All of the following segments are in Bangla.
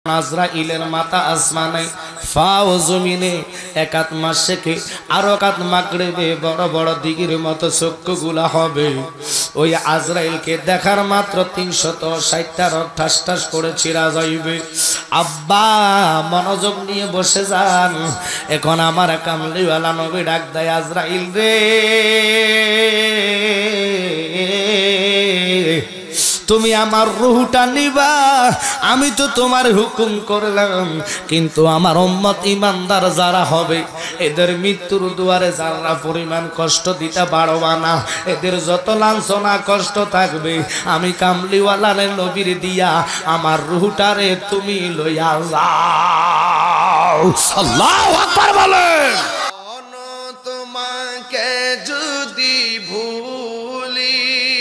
আজরাইলের মাথা আসমানে, ফাও জমিনে, এক হাত মাশরিকে আর এক হাত মাগরিবে, বড় বড় দিগির মতো চক্ষুগুলা হবে। ওই আজরাইলকে দেখার মাত্র 360টা রক ঠাস ঠাস করে ছিঁড়া যাইবে। আব্বা মনোযোগ নিয়ে বসে যান। এখন আমার কামলিওয়ালা নবী ডাক দেয়, আজরাইল রে, তুমি আমার রূহটা নিবা, আমি তো তোমার হুকুম করলাম, কিন্তু আমার উম্মত ইমানদার যারা হবে এদের মৃত্যুর দুয়ারে যারা পরিমাণ কষ্ট দিতে পারবা না, এদের যত লাঞ্ছনা কষ্ট থাকবে আমি কামলিওয়ালার নবীর দিয়া আমার রূহটারে তুমি লইয়া যাও। আল্লাহু আকবার বলেন। তোমাকে যদি ভুলি,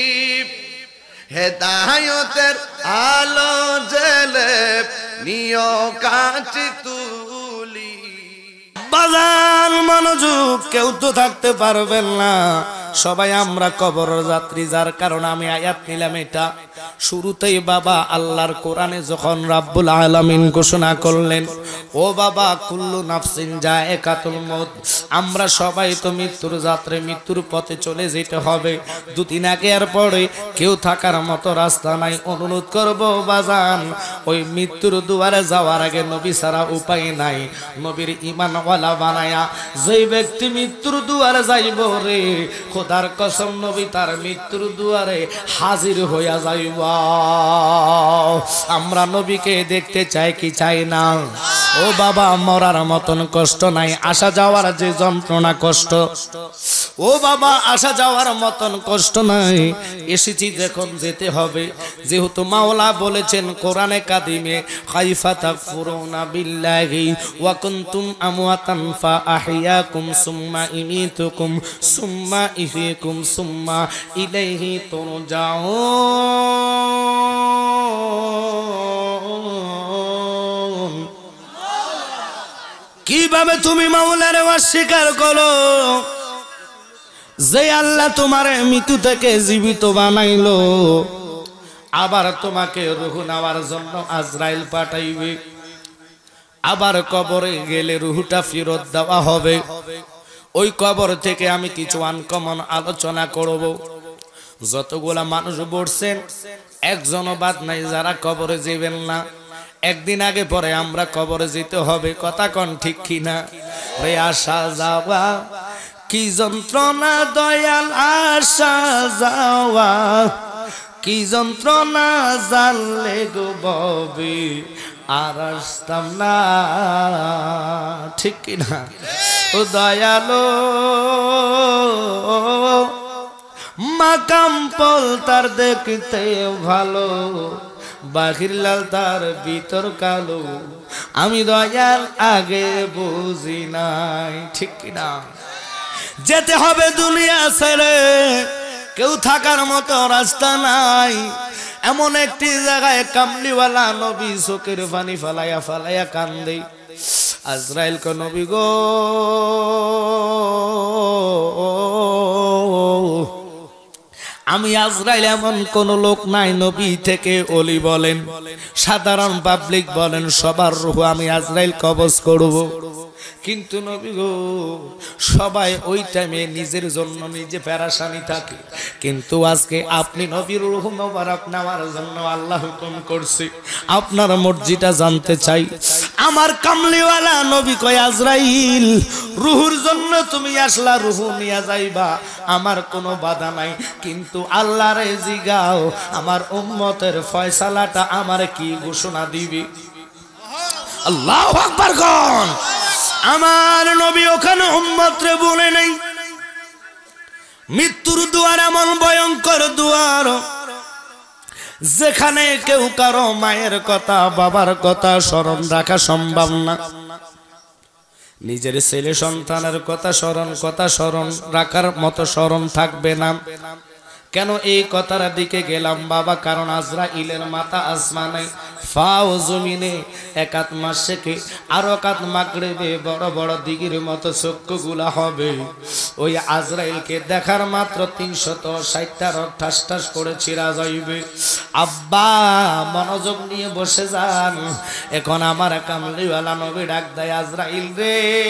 হেদায়তের আলো জেলে নিয় কাছে তুলি। বাজান মনোযোগ, কেউ তো থাকতে পারবেন না, সবাই আমরা কবর যাত্রী। যার কারণে আমি আয়াত নিলাম এটা। শুরুতেই বাবা আল্লাহর কোরআনে যখন রাব্বুল আলামিন ঘোষণা করলেন, ও বাবা কুল্লু নাফসিন যায়কাতুল মউত, আমরা সবাই তো মৃত্যুর যাত্রী, মৃত্যুর পথে চলে যেতে হবে। দুদিন আগে আর পরে কেউ থাকার মতো রাস্তা নাই। অনুরোধ করব বাজান, ওই মৃত্যুর দুয়ারে যাওয়ার আগে নবী ছাড়া উপায় নাই। নবীর ঈমানওয়ালা বানায়া যেই ব্যক্তি মৃত্যুর দুয়ারে যাইব রে, খোদার কসম নবী তার মৃত্যুর দুয়ারে হাজির হইয়া যাইব। আমরা নবীকে দেখতে চাই কি চাই না? ও বাবা মরার মতন কষ্ট নাই, আসা যাওয়ার যে যন্ত্রণা কষ্ট, ও বাবা আসা যাওয়ার মতন কষ্ট নাই। এসেছি যখন যেতে হবে, যেহেতু মাওলা বলেছেন কোরআনে কাদিমে, কাইফা তাকফুরুনা বিল্লাহি ওয়া কুনতুম আমওয়াতান ফাআহইয়াকুম সুম্মা ইমিতুকুম সুম্মা ইহয়িকুম সুম্মা ইলাইহি তুরজাউন। কিভাবে তুমি মাওলারে অস্বীকার করো? যে আল্লাহ তোমার মৃত্যু থেকে জীবিত বানাইলো, আবার তোমাকে রূহ নেওয়ার জন্য আজরাইল পাঠাইবে, আবার কবরে গেলে রূহটা ফেরত দেওয়া হবে। ওই কবর থেকে আমি কিছু আনকমন আলোচনা করব। যতগুলা মানুষ বলছেন একজনও বাদ নাই যারা কবরে যাবেন না। একদিন আগে পরে আমরা কবরে যেতে হবে, কথা কোন ঠিক কিনা? রে আসা যাওয়া কি যন্ত্রণা দয়াল, আসা যাওয়া কি যন্ত্রণা, জানলে গো ববি আর আসতাম না, ঠিক কিনা? ও দয়ালো মাকাম পল তার দেখতে ভালো, বাহির লাল তার ভিতর কালো, আমি দয়াল আগে বুঝি নাই, ঠিক কিনা? যেতে হবে দুনিয়া ছেড়ে, কেউ থাকার মতো রাস্তা নাই। এমন একটি জায়গায় কামলিওয়ালা নবী চোখের পানি ফালাইয়া ফালাইয়া কান্দে। আজরাইল কো নবী গো, আমি আজরাইল এমন কোন লোক নাই, নবী থেকে ওলি বলেন, সাধারণ পাবলিক বলেন, সবার রূহ আমি আজরাইল কবজ করব। কিন্তু নবী গো, সবাই ওই টাইমে নিজের জন্য নিজে পেরেশানি থাকে, কিন্তু আজকে আপনি নবীর রূহ মোবারক নেওয়ার জন্য আল্লাহ হুকুম করছে। আপনার মর্জিটা জানতে চাই। আমার কামলিওয়ালা নবী কয়, আজরাইল রূহুর জন্য তুমি আসলা, রূহ নিয়ে যাইবা, আমার কোনো বাধা নাই, কিন্তু আল্লাহরে জিগাও আমার উম্মতের ফয়সালাটা আমার কি ঘোষণা দিবি? আল্লাহু আকবার কোন। আমার নবী ওখানে উম্মতরে বলে নাই, মৃত্যুর দুয়ার এমন ভয়ঙ্কর দুয়ার, যেখানে কেউ কারো মায়ের কথা বাবার কথা স্মরণ রাখা সম্ভব না। নিজের ছেলে সন্তানের কথা স্মরণ রাখার মতো স্মরণ থাকবে না। কেন এই কথার দিকে গেলাম বাবা? কারণ আজরাইলের মাথা আসমানে, ফাও জমিনে, একাত মাসেকে আর একাত মাগরিবে বড় বড় দিগির মতো চক্ষুগুলা হবে। ওই আজরাইলকে দেখার মাত্র 360টা রড ঠাস ঠাস করে ছিঁড়া যাইবে। আব্বা মনোযোগ নিয়ে বসে যান। এখন আমার কামলিওয়ালা নবী ডাক দেয়, আজরাইল রে,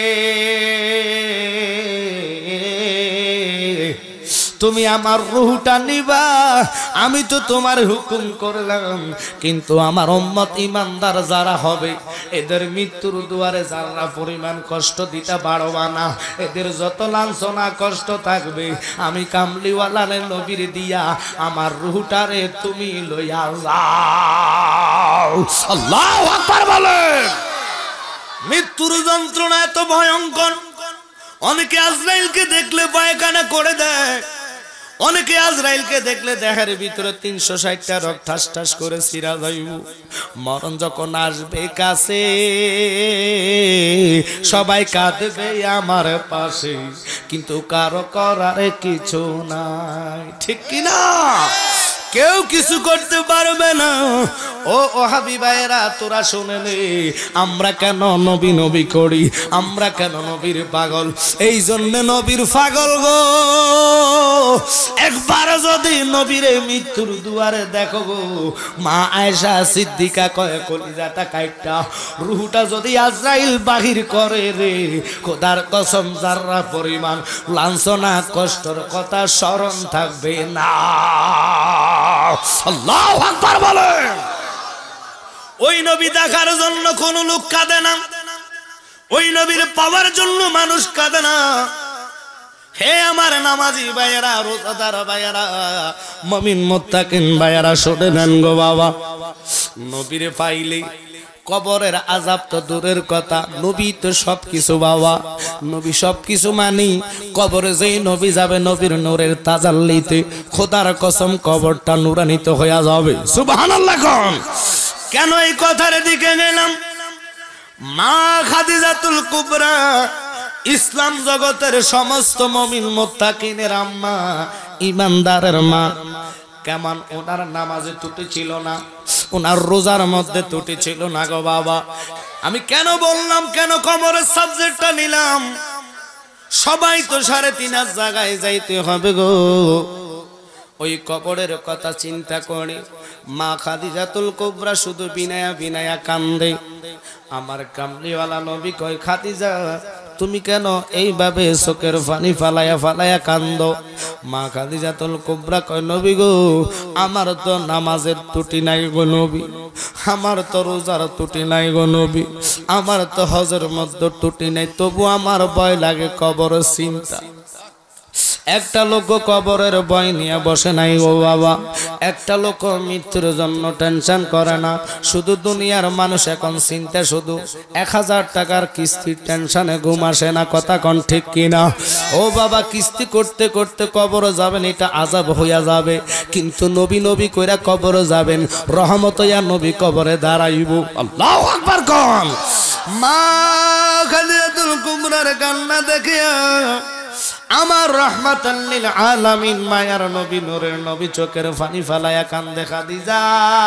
তুমি আমার রূহটা নিবা, আমি তো তোমার হুকুম করলাম, কিন্তু আমার উম্মত ইমানদার যারা হবে এদের মৃত্যুর দুয়ারে যারা পরিমাণ কষ্ট দিতে পারবা না, এদের যত লাঞ্ছনা কষ্ট থাকবে আমি কামলিওয়ালার নবীর দিয়া আমার রূহটারে তুমি লইয়া যাও। আল্লাহু আকবার বলেন। মৃত্যুর যন্ত্রণা এত ভয়ঙ্কর, অনেকে আজরাইলকে দেখলে পায়খানা করে দেয়, অনেকে আজরাইলকে দেখলে দেহের ভিতরে 360টা রড ঠাস ঠাস করে ছিঁড়া যাইব। মরণ যখন আসবে কাছে সবাই কাঁদবে আমার পাশে, কিন্তু কারো করার কিছু নাই, ঠিক কিনা? কেউ কিছু করতে পারবে না। ও ওহাবি ভাইরা, তোরা শুনে নে, আমরা কেন নবী নবী করি, আমরা কেন নবীর পাগল? এই জন্য নবীর পাগল গো। একবার যদি নবীর মৃত্যুর দুয়ারে দেখো গো, মা আয়েশা সিদ্দিকা কয় কলিজাটা কাইটা রূহটা যদি আজরাইল বাহির করে রে, খোদার কসম যারা পরিমাণ লাঞ্ছনা কষ্টর কথা স্মরণ থাকবে না। আল্লাহু আকবার বলেন। ওই নবী দেখার জন্য কোন লোক কাঁদে না, ওই নবীর পাওয়ার জন্য মানুষ কাঁদে না। হে আমার নামাজি ভাইয়েরা, রোজাদার ভাইয়েরা, মুমিন মুত্তাকিন ভাইয়েরা, শুনে নেন গো বাবা, নবীরে পাইলে কবরের আযাব তো দূরের কথা, নবী তো সবকিছু বাবা, নবী সবকিছু মানি। কবরে যেই নবী যাবে নবীর নূরের তাজাল্লিতে খোদার কসম কবরটা নূরান্বিত হয়ে যাবে। সুবহানাল্লাহ। কেন এই কথার দিকে গেলাম? মা খাদিজাতুল কুবরা, ইসলাম জগতের সমস্ত মুমিন মুত্তাকিনের আম্মা, ইমানদারের মা, কেমন ওনার নামাজে ত্রুটি ছিল না, ওনার রোজার মধ্যে ত্রুটি ছিল না গো বাবা। আমি কেন বললাম, কেন কবরের সাবজেক্টটা নিলাম? সবাই তো 3.5 জায়গায় যাইতে হবে গো। ওই কবরের কথা চিন্তা করে মা খাদিজাতুল কুবরা শুধু বিনায়া বিনায়া কান্দে। আমার কামলিওয়ালা নবী কয়, খাদিজা তুমি কেন এইভাবে চোখের পানি ফালায়া ফালায়া কান্দো? মা খাদিজাতুল কুবরা কয়, নবী গো, আমার তো নামাজের ত্রুটি নাই গো নবী, আমার তো রোজার ত্রুটি নাই গো নবী, আমার তো হজের মধ্যে ত্রুটি নাই, তবু আমার ভয় লাগে কবরের চিন্তা। একটা লোক কবরের ভয় নিয়ে বসে নাই গো বাবা, একটা লোক মৃত্যুর জন্য টেনশন করে না। শুধু দুনিয়ার মানুষ এখন চিন্তা শুধু 1000 টাকার কিস্তির টেনশনে ঘুম আসে না, কথা কোন ঠিক কিনা? ও বাবা, কিস্তি করতে করতে কবরে যাবেন, এটা আযাব হইয়া যাবে, কিন্তু নবী নবী কইরা কবরে যাবেন, রহমত হইয়া নবী কবরে দাঁড়াইব। আল্লাহু আকবার কোন। মা খাদিজাতুল কুবরার কান্না দেখে আমার রাহমাতাল লিল আলামিন মায়ার নবী, নূরের নবী চোখের পানি ফালায়া কান্দে, খাদিজা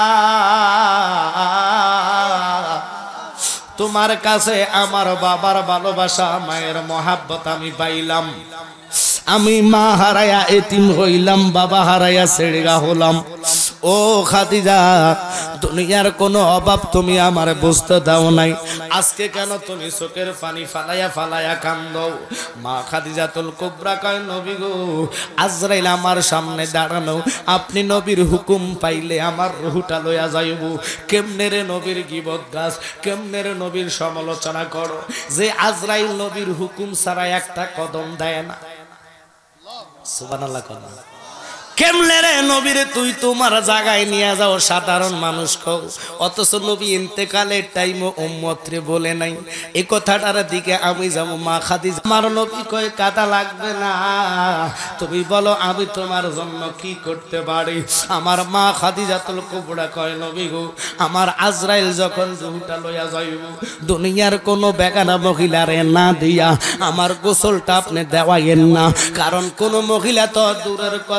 তোমার কাছে আমার বাবার ভালোবাসা, মায়ের মহাব্বত আমি পাইলাম। আমি মা হারায়া এতিম হইলাম, বাবা হারায়া ছেড়া হলাম। ও খাদিজা, দুনিয়ার কোনো অভাব তুমি আমারে বুঝতে দাও নাই, আজকে কেন তুমি চোখের পানি ফালায়া ফালায়া কান্দো? মা খাদিজাতুল কুবরা কয়, নবী গো, আজরাইল আমার সামনে দাঁড়ানো, আপনি নবীর হুকুম পাইলে আমার রূহটা লইয়া যাইব। কেমনে রে নবীর গীবত গাছ, কেমনে রে নবীর সমালোচনা করো, যে আজরাইল নবীর হুকুম ছাড়া একটা কদম দেয় না। সুবহানাল্লাহ। কেমনে রে নবীরে তুই তোমার জায়গায় নিয়ে যাও, সাধারণ মানুষ কও, অথচ নবী ইন্তেকালের টাইম উম্মত রে বলে নাই। এই কথাটার দিকে আমি যাবো। মা খাদিজা, আমার নবী কয়, কাদা লাগবে না, তুমি বলো আমি তোমার জন্য কি করতে পারি? আমার মা খাদিজাতুল কুবরা কয়, নবী গো, আমার আজরাইল যখন রূহটা লইয়া যাইব, দুনিয়ার কোনো বেগানা মহিলারে না দিয়া আমার গোসলটা আপনি দেওয়াইয়েন না, কারণ কোন মহিলা তো দূরের কথা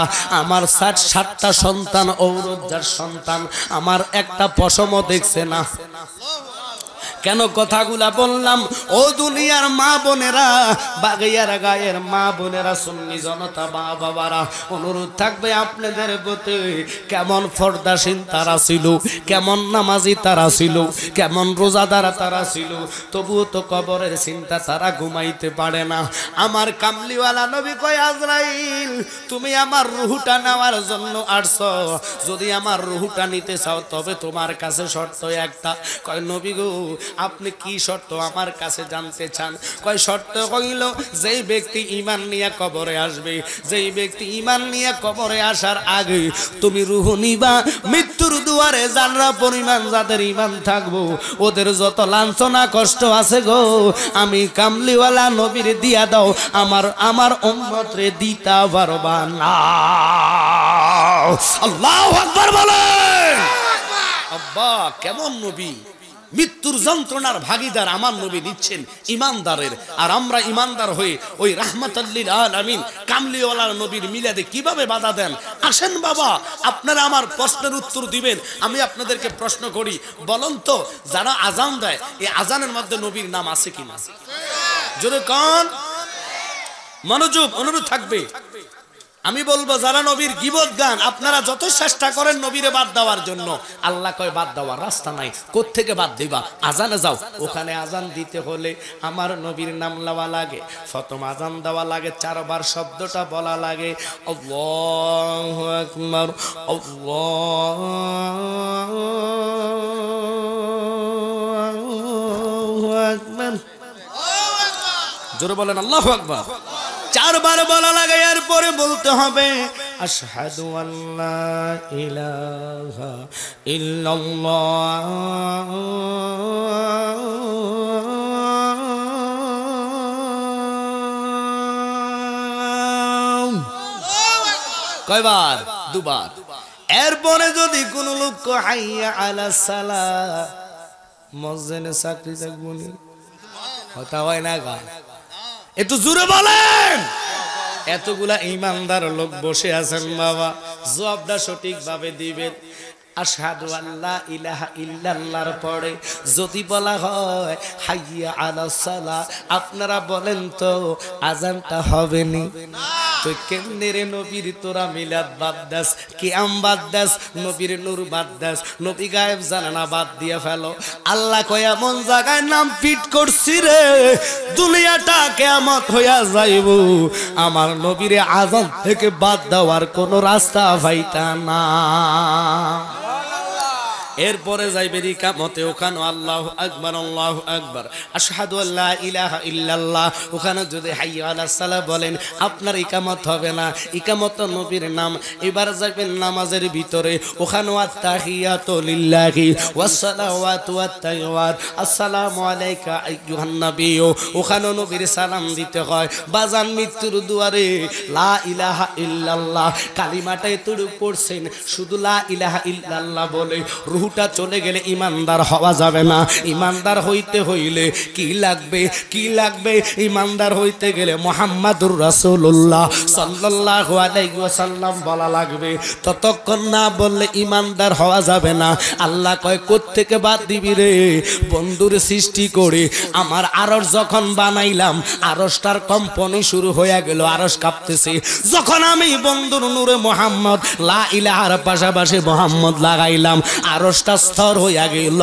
আমার 60টা সন্তান ঔরজ্জার সন্তান, আমার একটা পশমও দেখছে না। কেন কথাগুলা বললাম? ও দুনিয়ার মা বোনেরা, বাগিয়ার গায়ের মা বোনেরা, সুন্নি জনতা মা বাবারা, অনুরোধ থাকবে আপনাদের প্রতি, কেমন পর্দাশীল তারা ছিল, কেমন নামাজি তারা ছিল, কেমন রোজাদার তারা ছিল, তবুও তো কবরের চিন্তা তারা ঘুমাইতে পারে না। আমার কামলিওয়ালা নবী কয়, আজরাইল তুমি আমার রুহটা নেওয়ার জন্য আসছো, যদি আমার রুহটা নিতে চাও তবে তোমার কাছে শর্ত একটা। কয় নবী গো, আপনি কি শর্ত আমার কাছে জানতে চান? কয় শর্ত কইল, যেই ব্যক্তি ঈমান নিয়ে কবরে আসবে, যেই ব্যক্তি ঈমান নিয়ে কবরে আসার আগে তুমি রূহ নিবা, মৃত্যুর দুয়ারে যারা পরিমাণ যাদের ঈমান থাকবো, ওদের যত লাঞ্ছনা কষ্ট আছে গো, আমি কামলিওয়ালা নবীর দিয়া দাও, আমার উম্মত রে দিতা পারবা না। আল্লাহু আকবার বলেন। আব্বা কেমন নবী, মৃত্যুর যন্ত্রণার ভাগিদার আমার নবী নিচ্ছেন ইমানদারের, আর আমরা ইমানদার হয়ে ওই রাহমাতাল লিল আলামিন কামলিওয়ালার নবীর মিলাদে কিভাবে বাধা দেন? আসেন বাবা, আপনারা আমার প্রশ্নের উত্তর দিবেন। আমি আপনাদেরকে প্রশ্ন করি, বলুন তো, যারা আজান দেয়, এই আজানের মধ্যে নবীর নাম আছে কিনা? জোরে কোন? মনোযোগ, অনুরোধ থাকবে। আমি বলবো, যারা নবীর গীবত গান, আপনারা যত চেষ্টা করেন নবীরে বাদ দেওয়ার জন্য, আল্লাহ কয় বাদ দেওয়ার রাস্তা নাই। কোত্থেকে বাদ দিবা? আজানে যাও, ওখানে আজান দিতে হলে আমার নবীর নাম লওয়া লাগে, প্রথম আজান দেওয়া লাগে, 4 বার শব্দটা বলা লাগে, আল্লাহু আকবার, আল্লাহু আকবার। জোরে বলেন আল্লাহু আকবার। 4 বার বলা লাগে, এরপরে বলতে হবে আশহাদু আল্লা ইলাহা ইল্লাল্লাহ, কয়বার? 2 বার। এরপরে যদি কোন লোক হাইয়া আলাস সালাহ, মুয়াজ্জিনে চাকরি থাকবনি, কথা হয় না গা? একটু জোরে বলেন। এতগুলা ইমানদার লোক বসে আছেন বাবা, জবাবটা সঠিকভাবে দিবেন। আশহাদু আল্লা ইলাহা ইল্লাল্লাহর পরে যদি বলা হয় হাইয়া আলাস সালাহ, আপনারা বলেন তো আজানটা হবে নি? তো কেমনে রে নবীর তোরা মিলাদ বাদ দাস, কিয়াম বাদ দাস, নবীর নূর বাদ দাস, নবী গায়েব জানে না, বাদ দিয়ে ফেলো। আল্লাহ কয় এমন জায়গায় নাম পিট করছি রে, দুনিয়াটা কিয়ামত হইয়া যাইব, আমার নবীরে আজান থেকে বাদ দেওয়ার কোনো রাস্তা পাইতা না। এরপরে যাইবে ইকামতে, ওখানে আল্লাহু আকবার, আল্লাহু আকবার, আশহাদু আল্লা ইলাহা ইল্লাল্লাহ, ওখানে যদি হাইয়া আলাস সালাহ বলেন, আপনার ইকামত হবে না, ইকামত নবীর নাম। এবার যাবেন নামাজের ভিতরে, ওখানে আত্তাহিয়াতু লিল্লাহি ওয়াস সালাওয়াতু ওয়াত তাইয়্যিবাত, আসসালামু আলাইকা আইয়ুহান নাবিয়্যু, ওখানে নবীর সালাম দিতে হয়। বাজান মৃত্যুর দুয়ারে লা ইলাহা ইল্লাল্লাহ কালিমাটাই তুড়ু পড়ছেন, শুধু লা ইলাহা ইল্লাল্লাহ বলে রুহটা চলে গেলে ইমানদার হওয়া যাবে না। ইমানদার হইতে হইলে কি লাগবে? কি লাগবে? ইমানদার হইতে গেলে মুহাম্মাদুর রাসূলুল্লাহ সাল্লাল্লাহু আলাইহি ওয়াসাল্লাম বলা লাগবে। ততক্ষণ না বললে ইমানদার হওয়া যাবে না। আল্লাহ কয় কোত্থেকে বাদ দিবি রে? বন্ধুর সৃষ্টি করে আমার আরশ যখন বানাইলাম, আরশটার কম্পনি শুরু হয়ে গেল, আরশ কাঁপতেছে। যখন আমি বন্ধুর নূরে মুহাম্মদ লা ইলাহার পাশাপাশি মুহাম্মদ লাগাইলাম, আরশটা স্তর হইয়া গেল।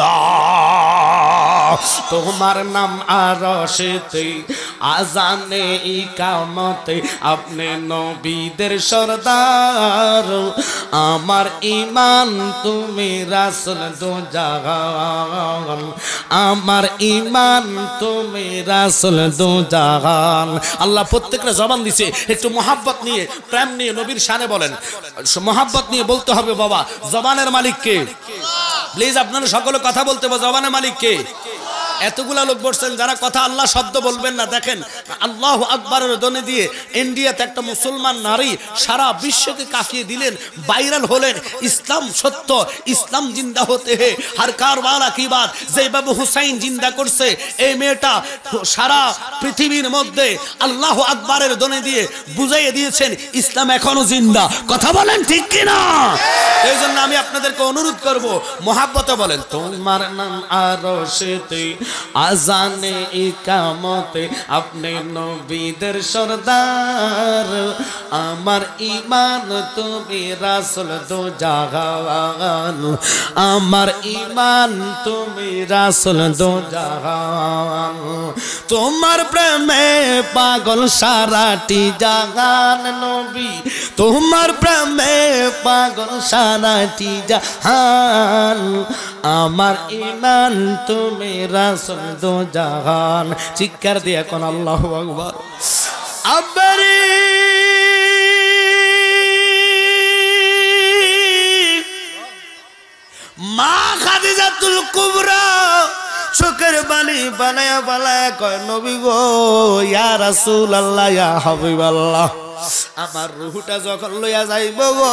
তোমার নাম আরশেতে, আজানে ইকামতে, আপনি নবীদের সরদার, আমার ঈমান তুমি রাসূল দো জাহান, আমার ঈমান তুমি রাসূল দো জাহান। আল্লাহ প্রত্যেকটা জবান দিছে, একটু মহব্বত নিয়ে, প্রেম নিয়ে নবীর শানে বলেন, মহব্বত নিয়ে বলতে হবে। বাবা জবানের মালিক কে? প্লিজ আপনারা সকলে কথা বলতে হবে। জবানের মালিক কে? এতগুলা লোক বসছেন যারা কথা আল্লাহ শব্দ বলবেন না, দেখেন আল্লাহু আকবারের ধ্বনি দিয়ে ইন্ডিয়াতে একটা মুসলমান নারী সারা বিশ্বকে কাঁপিয়ে দিলেন, ভাইরাল হলেন। ইসলাম সত্য, ইসলাম জিন্দা হতে হে হর কারওয়ালা কি বাত, যেভাবে হুসাইন জিন্দা করছে এই মেয়েটা সারা পৃথিবীর মধ্যে আল্লাহু আকবারের ধ্বনি দিয়ে বুঝাইয়ে দিয়েছেন ইসলাম এখনো জিন্দা। কথা বলেন ঠিক কিনা? এই জন্য আমি আপনাদেরকে অনুরোধ করব, মহাব্বতে বলেন তোমার নাম আরশেতে আজানে ইকামতে আপনি নবীদের সরদার, আমার ঈমান তুমি রাসূল দো জাহান, আমার ঈমান তুমি রাসূল দো জাহান, তোমার প্রেমে পাগল সারাটি জাহান নবী, তোমার প্রেমে পাগল সারাটি জাহান, আমার ঈমান তুমি রাসূল দো জাহান। চিৎকার দিয়ে কোন আল্লাহু আকবার। আব্বারি মা খাদিজাতুল কুবরা চোখের বালি বানায়া বালায়া কয় নবী গো ইয়া রাসূলুল্লাহ ইয়া হাবিবাল্লাহ, আমার রুহটা যখন লইয়া যাইব গো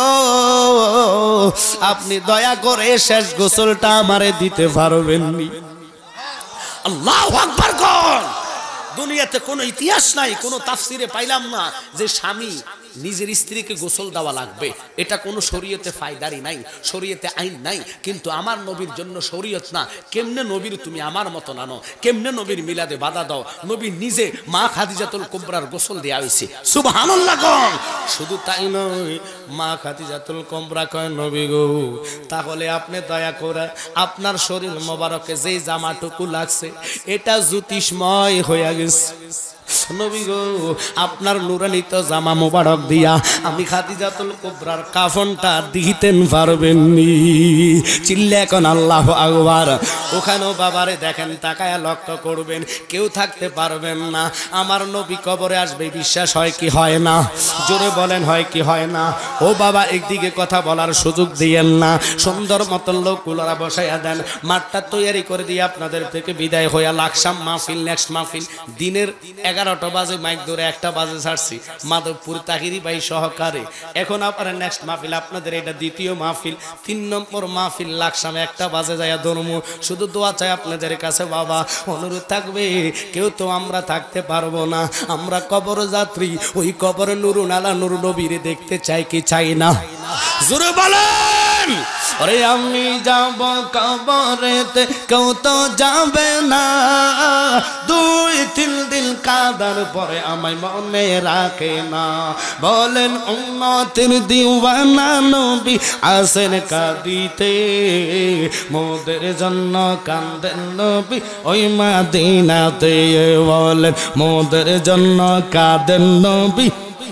আপনি দয়া করে শেষ গোসলটা আমারে দিতে পারবেন নি? আল্লাহু আকবার কোন। দুনিয়াতে কোনো ইতিহাস নাই, কোনো তাফসিরে পাইলাম না যে স্বামী নিজের স্ত্রীকে গোসল দেওয়া লাগবে, এটা কোনো শরীয়তে ফায়দারি নাই, শরীয়তে আইন নাই। কিন্তু আমার নবীর জন্য শরীয়ত না। কেমনে নবীর তুমি আমার মতো নানো, কেমনে নবীর মিলাদে বাধা দাও? নবী নিজে মা খাদিজাতুল কুবরার গোসল দেয়া হয়েছে। সুবহানাল্লাহ কোন। শুধু তাই নয়, মা খাদিজাতুল কুবরা কয় নবী গো তাহলে আপনি দয়া করে আপনার শরীর মোবারকে যেই জামাটুকু লাগছে এটা জ্যোতিষময় হয়ে গেছে, নবী গো আপনার নুরানিত জামা মোবারক দিয়া আমি খাদিজাতুল কুবরার কাফনটা দিতেন পারবেন নি? চিল্লা এখন আল্লাহু আকবার। ওখানেও বাবারে দেখেন তাকায়া লক্ষ্য করবেন, কেউ থাকতে পারবেন না। আমার নবী কবরে আসবে, বিশ্বাস হয় কি হয় না? জোরে বলেন হয় কি হয় না? ও বাবা একদিকে কথা বলার সুযোগ দিয়েন না, সুন্দর মতন লোকগুলোরা বসাইয়া দেন, মাঠটা তৈরি করে দিয়ে আপনাদের থেকে বিদায় হইয়া লাকসাম মাহফিল, নেক্সট মাহফিল দিনের 11টা বাজে মাইক ধরে 1টা বাজে ছাড়ছি মাধবপুর তাহিরি ভাই সহকারে। এখন আপনার নেক্সট মাহফিল আপনাদের এটা দ্বিতীয় মাহফিল, 3 নম্বর মাহফিল লাকসামে 1টা বাজে যায় ধর্ম। শুধু দোয়া চাই আপনাদের কাছে বাবা, অনুরোধ থাকবে কেউ তো আমরা থাকতে পারবো না, আমরা কবর যাত্রী, ওই কবর নুরুন আলা নূর নবীরে দেখতে চাই কি চাই না? জোরে বলেন। আরে আমি যাব কবরেতে কেউ তো যাবে না, 2-3 দিন কাদার পরে আমায় মনে রাখে না। বলেন উম্মতের দিওয়ানা নবী আসেন কাঁদিতে, মোদের জন্য কান্দেন নবী ওই মদিনাতে। বলেন মোদের জন্য কাঁদেন নবী,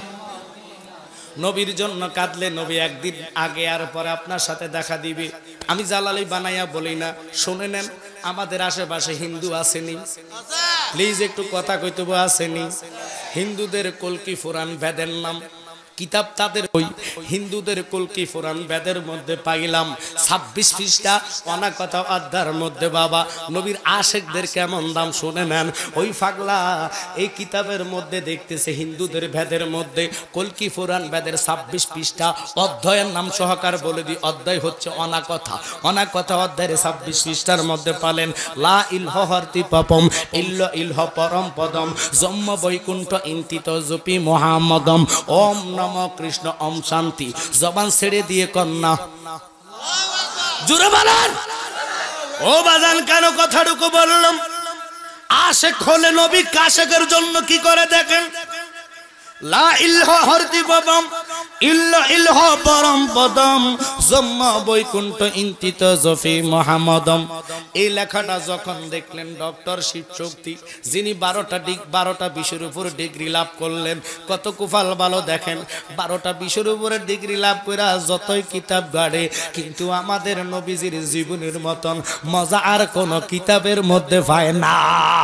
নবীর জন্য কাঁদলে নবী একদিন আগে আর পরে আপনার সাথে দেখা দিবে। আমি জালালি বানাইয়া বলি না, শুনে নেন। আমাদের আশেপাশে হিন্দু আসেনি? প্লিজ একটু কথা কইতে আসেনি? হিন্দুদের কলকি ফুরান বেদের নাম কিতাব, তাদের ওই হিন্দুদের কলকি ফুরান বেদের মধ্যে পাইলাম 26 পৃষ্ঠা অনাকথা অধ্যায়ের মধ্যে বাবা নবীর আশেকদের কেমন দাম শুনে নেন। ওই পাগলা এই কিতাবের মধ্যে দেখতেছে হিন্দুদের ভেদের মধ্যে কলকি ফুরান বেদের 26 পৃষ্ঠা অধ্যায়ের নাম সহকার বলে দি। অধ্যায় হচ্ছে অনাকথা। অনাকথা অধ্যায়ের 26 পৃষ্ঠার মধ্যে পালেন লা ইলহ হরতি পাপম ইল্ল ইলহ পরম পদম জম্ম বৈকুণ্ঠ ইন্তিত জপি মুহাম্মদম ওম নম কৃষ্ণ ওম শান্তি। জবান ছেড়ে দিয়ে কন্যা জোরে বলেন। ও বাজান কেন কথাটুকু বললাম? আশেক হলে নবী কাশেকের জন্য কি করে দেখেন। লা ইলহ হরতি পাপম ইল্ল ইলহ পরম পদম জম্ম বৈকুণ্ঠ ইন্তিত জফি মুহাম্মদম। এই লেখাটা যখন দেখলেন ডক্টর শিবশক্তি, যিনি 12টা বিষয়ের উপর ডিগ্রি লাভ করলেন, কত কুফাল ভালো দেখেন। 12টা বিষয়ের উপরে ডিগ্রি লাভ করে যতই কিতাব গাড়ে, কিন্তু আমাদের নবীজির জীবনের মতন মজা আর কোন কিতাবের মধ্যে পায় না।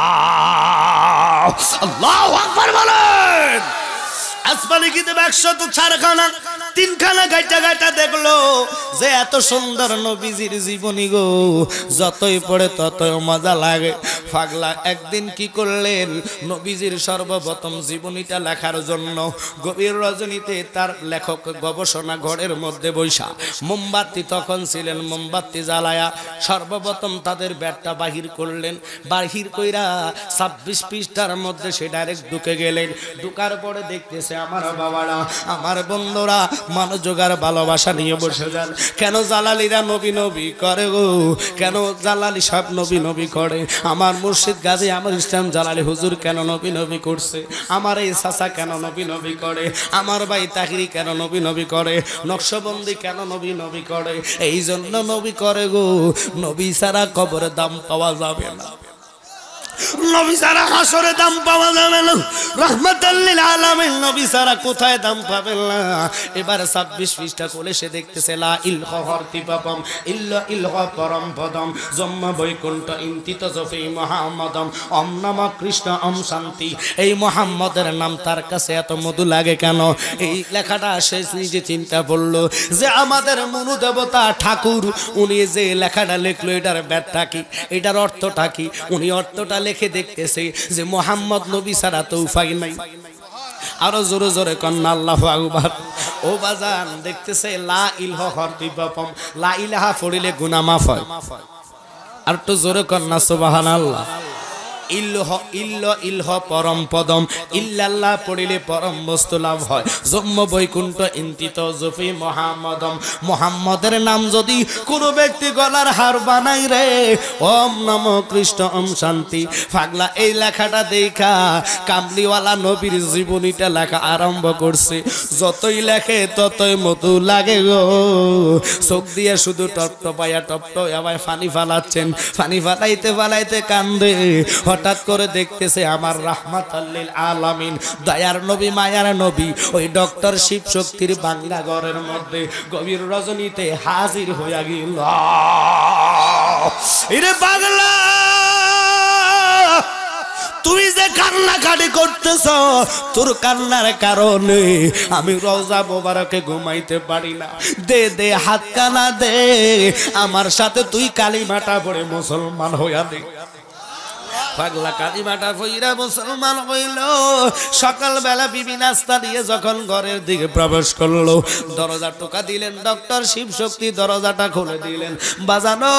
আল্লাহু আকবার বলেন। আসমানি কিতাব 104খানা, 3খানা গাইটা গাইটা দেখলো যে এত সুন্দর নবীজির জীবনী গো, যতই পড়ে ততই মজা লাগে। পাগলা একদিন কি করলেন, নবীজির সর্বপ্রথম জীবনীটা লেখার জন্য গভীর রজনীতে তার লেখক গবেষণা ঘরের মধ্যে বৈশা মোমবাতি তখন ছিলেন, মোমবাতি জ্বালায়া সর্বপ্রথম তাদের ব্যাটটা বাহির করলেন। বাহির কইরা 26 পৃষ্ঠার মধ্যে সে ডাইরেক্ট ঢুকে গেলেন। ঢুকার পরে দেখতেছে আমার বাবারা, আমার বন্ধুরা মনোযোগার ভালোবাসা নিয়ে বসে যান। কেন জালালিরা নবী নবী করে গো, কেন জালালি সব নবী নবী করে? আমার মুর্শিদ গাজী আমার ইসলাম জালালি হুজুর কেন নবী নবী করছে? আমার এই চাচা কেন নবী নবী করে? আমার ভাই তাহিরি কেন নবী নবী করে? নকশবন্দি কেন নবী নবী করে? এই জন্য নবী করে গো, নবী ছাড়া কবরে দাম পাওয়া যাবে না, নবী ছাড়া হাসরে দাম পাওয়া যাবে না, রাহমাতাল লিল আলামিন নবী ছাড়া কোথায় দাম পাবেন না। এবার 26 পৃষ্ঠা খুলে সে দেখতেছে লা ইলহা হরতিপাপম ইল্লা ইলহা পরম পদম জম্মা বৈকুণ্ঠ ইন্তিত জফি মুহাম্মাদম ওম নমঃ কৃষ্ণ ওম শান্তি। এই মুহাম্মদের নাম তার কাছে এত মধু লাগে কেন? এই লেখাটা সে নিজে চিন্তা করলো যে আমাদের মনু দেবতা ঠাকুর উনি যে লেখাটা লিখলো এটার ব্যাখ্যা কি, এটার অর্থটা কি? উনি অর্থটা লিখে দেখতেছে যে মোহাম্মদ নবী ছাড়া তো উপায় নাই। আরো জোরে জোরে কন্না আল্লাহু আকবার। ও বাজান দেখতেছে লা ইলহা হরতিপাপম, লা ইলাহা পড়িলে গুনাহ মাফ হয়। আর তো জোরে কন্না সুবহানাল্লাহ। ইল্লাহ ইল্লা ইলহ পরম পদম, ইল্লাল্লাহ পড়িলে পরম বস্তু লাভ হয়। জম্ম বৈকুণ্ঠ ইন্তিত জফি মুহাম্মাদম, মুহাম্মদের নাম যদি কোনো ব্যক্তি গলার হার বানাই রে, ওম নমঃ কৃষ্ণ ওম শান্তি। পাগলা এই লেখাটা দেখা কামলিওয়ালা নবীর জীবনীটা লেখা আরম্ভ করছে। যতই লেখে ততই মধু লাগে গো, চোখ দিয়ে শুধু টপটপায়া টপটপায়া পানি ফালাচ্ছেন, পানি ফালাইতে ফালাইতে কান্দে। হঠাৎ করে দেখতেছে আমার রাহমাতাল লিল আলামিন দয়ার নবী মায়ার নবী ওই ডক্টর শিব শক্তির বাংলা ঘরের মধ্যে গভীর রজনীতে হাজির হইয়া গেল। এরে পাগলা, তুই যে কান্নাকাটি করতেছ, তোর কান্নার কারণে আমি রওজা মোবারকে ঘুমাইতে পারি না। দে দে হাত কানা দে, আমার সাথে তুই কালিমাটা পড়ে মুসলমান হইয়া দে। পাগলা কালিমাটা পইরা মুসলমান হইল। সকালবেলা বিবি নাস্তা দিয়ে যখন ঘরের দিকে প্রবেশ করলো, দরজা টোকা দিলেন ডক্টর শিব শক্তি, দরজাটা খুলে দিলেন। বাজানো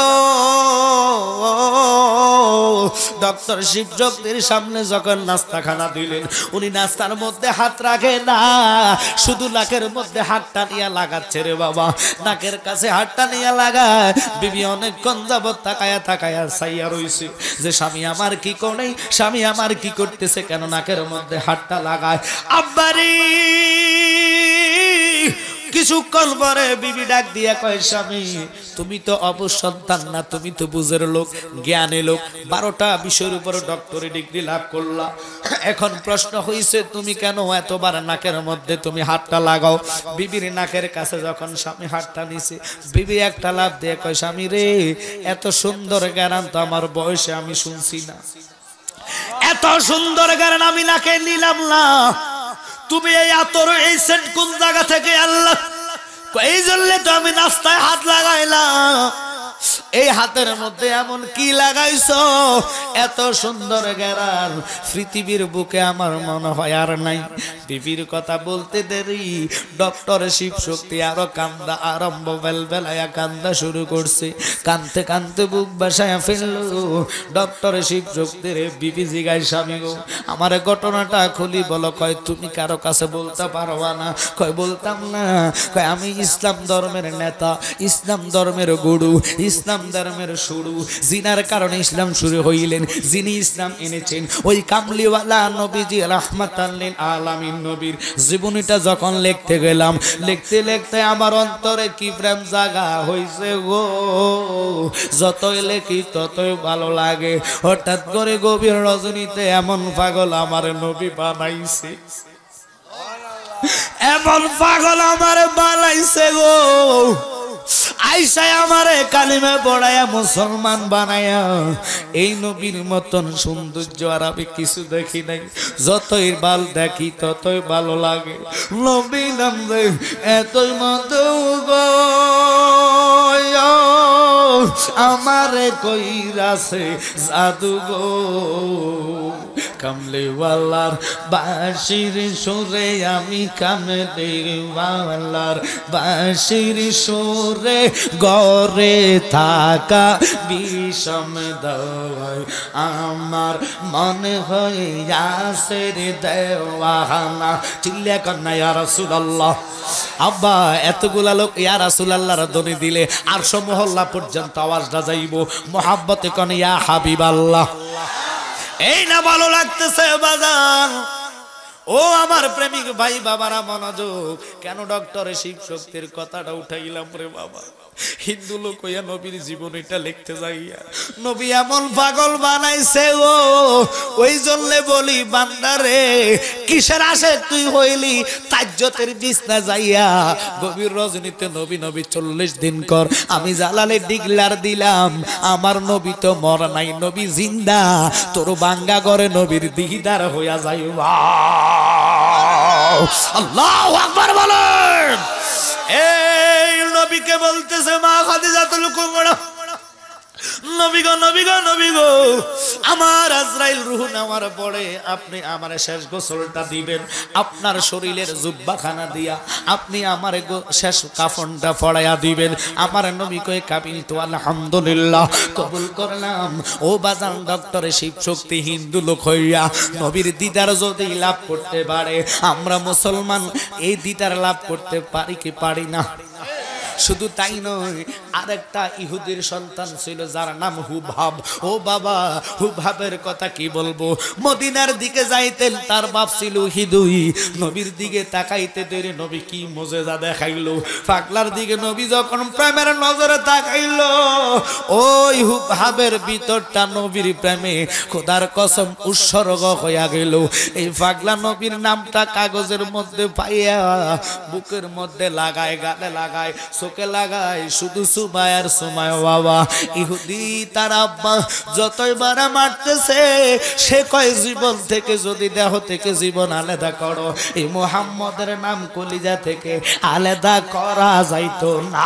ডক্টর শিব শক্তির সামনে যখন নাস্তা খানা দিলেন, উনি নাস্তার মধ্যে হাত রাখে না, শুধু নাকের মধ্যে হাতটা নিয়ে লাগাচ্ছে রে বাবা, নাকের কাছে হাতটা নিয়ে লাগায়। বিবি অনেকক্ষণ যাবত তাকায়া তাকায়া চাইয়া রইছে যে স্বামী আমার কি করে, স্বামী আমার কি করতেছে, কেন নাকের মধ্যে হাতটা লাগায়। আব্বারি কিছুক্ষণ পরে বিবি ডাক দিয়া কয়, স্বামী তুমি তো অবসন্তান না, তুমি তো বুঝের লোক, জ্ঞানের লোক, 12টা বিষয়ের উপর ডক্টরি ডিগ্রি লাভ করলা, এখন প্রশ্ন হইছে তুমি কেন এতবার নাকের মধ্যে তুমি হাতটা লাগাও। বিবির নাকের কাছে যখন স্বামী হাতটা নিছে, বিবি একটা লাভ দিয়ে কয়, স্বামী রে এত সুন্দর জ্ঞান তো আমার বয়সে আমি শুনছি না, এত সুন্দর জ্ঞান আমি নাকে নিলাম না, তুমি এই আতর এই সেন্ট কোন জায়গা থেকে আল্লাহ? এই জন্য তো আমি নাস্তায় হাত লাগাইলাম। এই হাতের মধ্যে এমন কি লাগাইছো এত সুন্দর জ্ঞান পৃথিবীর বুকে আমার মনে হয় আর নাই। বিবির কথা বলতে দেরি ডক্টর শিব শক্তি আরো কান্দা আরম্ভ, বেলবেলায়া কান্দা শুরু করছে। কানতে কানতে বুক বাসায় ফেললো। ডক্টর শিব শক্তির বিবি জিগায়, স্বামী গো আমার ঘটনাটা খুলি বলো। কয় তুমি কারো কাছে বলতে পারবা না? কয় বলতাম না। কয় আমি ইসলাম ধর্মের নেতা, ইসলাম ধর্মের গুরু, ইসলাম ধর্মের শুরু, জিনার কারণে ইসলাম শুরু হইলেন, যিনি ইসলাম এনেছেন ওই কামলিওয়ালা নবীজি রাহমাতাল লিল আলামিন নবীর জীবনীটা যখন লিখতে গেলাম, লিখতে লিখতে আমার অন্তরে কি প্রেম জাগা হইছে গো, যতই লেখি ততই ভালো লাগে। হঠাৎ করে গভীর রজনীতে এমন পাগল আমার নবী বানাইছে, এমন পাগল আমার বানাইছে গো, আইসায় আমারে কালিমা পড়ায়া মুসলমান বানায়া। এই নবীর মতন সৌন্দর্য আর আমি কিছু দেখি নাই, যতই বাল দেখি ততই ভালো লাগে। নবী নাম এতই মধু গো আমারে কইরাছে জাদু গো কামলিওয়ালার বাঁশির সুরে আমি কামলিওয়ালার বাঁশির সুরে গরে থাকা বিষম দাওয়ায় আমার মনে হইয়াছে রে দেওয়ানা চিল্লা কন্যা ইয়া রাসূলুল্লাহ আব্বা এতগুলা লোক ইয়া রাসূলুল্লাহর ধ্বনি দিলে আরশ মহল্লা পর্যন্ত আওয়াজটা যাইব মোহাব্বতে কোন ইয়া হাবিবাল্লাহ এই না ভালো লাগতেছে বাজান ও আমার প্রেমিক ভাই বাবারা মনোযোগ কেন ডক্টরের শিব শক্তির কথাটা উঠাইলাম রে বাবা হিন্দু লোক হইয়া নবীর জীবন এটা লিখতে যাইয়া নবী এমন পাগল বানাইছে ও ওই জন্য বলি বান্দারে কিসের আশে তুই হইলি তাজ্জতের বিছনা যাইয়া গভীর রজনীতে নবী নবী 40 দিন কর আমি জালালে ডিগলার দিলাম আমার নবী তো মর নাই নবী জিন্দা তোর বাঙ্গা ঘরে নবীর দিদার হইয়া যাইবা আল্লাহু আকবার বলেন এই নবীকে বলতেছে মা খাদিজাতুল কুবরা নবী গো নবী গো নবী গো আমার আজরাইল রূহ নেওয়ার পরে আপনি আমারে শেষ গোসলটা দিবেন আপনার শরীরের জুব্বাখানা দিয়া আপনি আমারে শেষ কাফনটা পরাইয়া দিবেন আমার নবী কয় কাবিল তো আলহামদুলিল্লাহ কবুল করলাম ও বাজান ডক্টরে শিব শক্তি হিন্দু লোক হইয়া নবীর দিদার যদি লাভ করতে পারে আমরা মুসলমান এই দিদার লাভ করতে পারি কি পারি না শুধু তাই নয় আরেকটা ইহুদির সন্তান ছিল যার নাম হুবাব ও বাবা হুবাবের কথা কি বলবো মদিনার দিকে যাইতেন তার বাপ ছিল হিদুই নবীর দিকে তাকাইতে দেরি নবী কি মুজিজা দেখাইলো পাগলার দিকে নবী যখন প্রেমের নজরে তাকাইলো ওই হুবাবের ভিতরটা নবীর প্রেমে খোদার কসম উৎসর্গ হইয়া গেল এই পাগলা নবীর নামটা কাগজের মধ্যে পাইয়া বুকের মধ্যে লাগায় গালে লাগায় চোখে লাগায় শুধু সুমায় আর সুমায় বাবা ইহুদি তার আব্বা যতই বারা মারতেছে সে কয় জীবন থেকে যদি দেহ থেকে জীবন আলাদা করো এই মুহাম্মদের নাম কলিজা থেকে আলাদা করা যাইতো না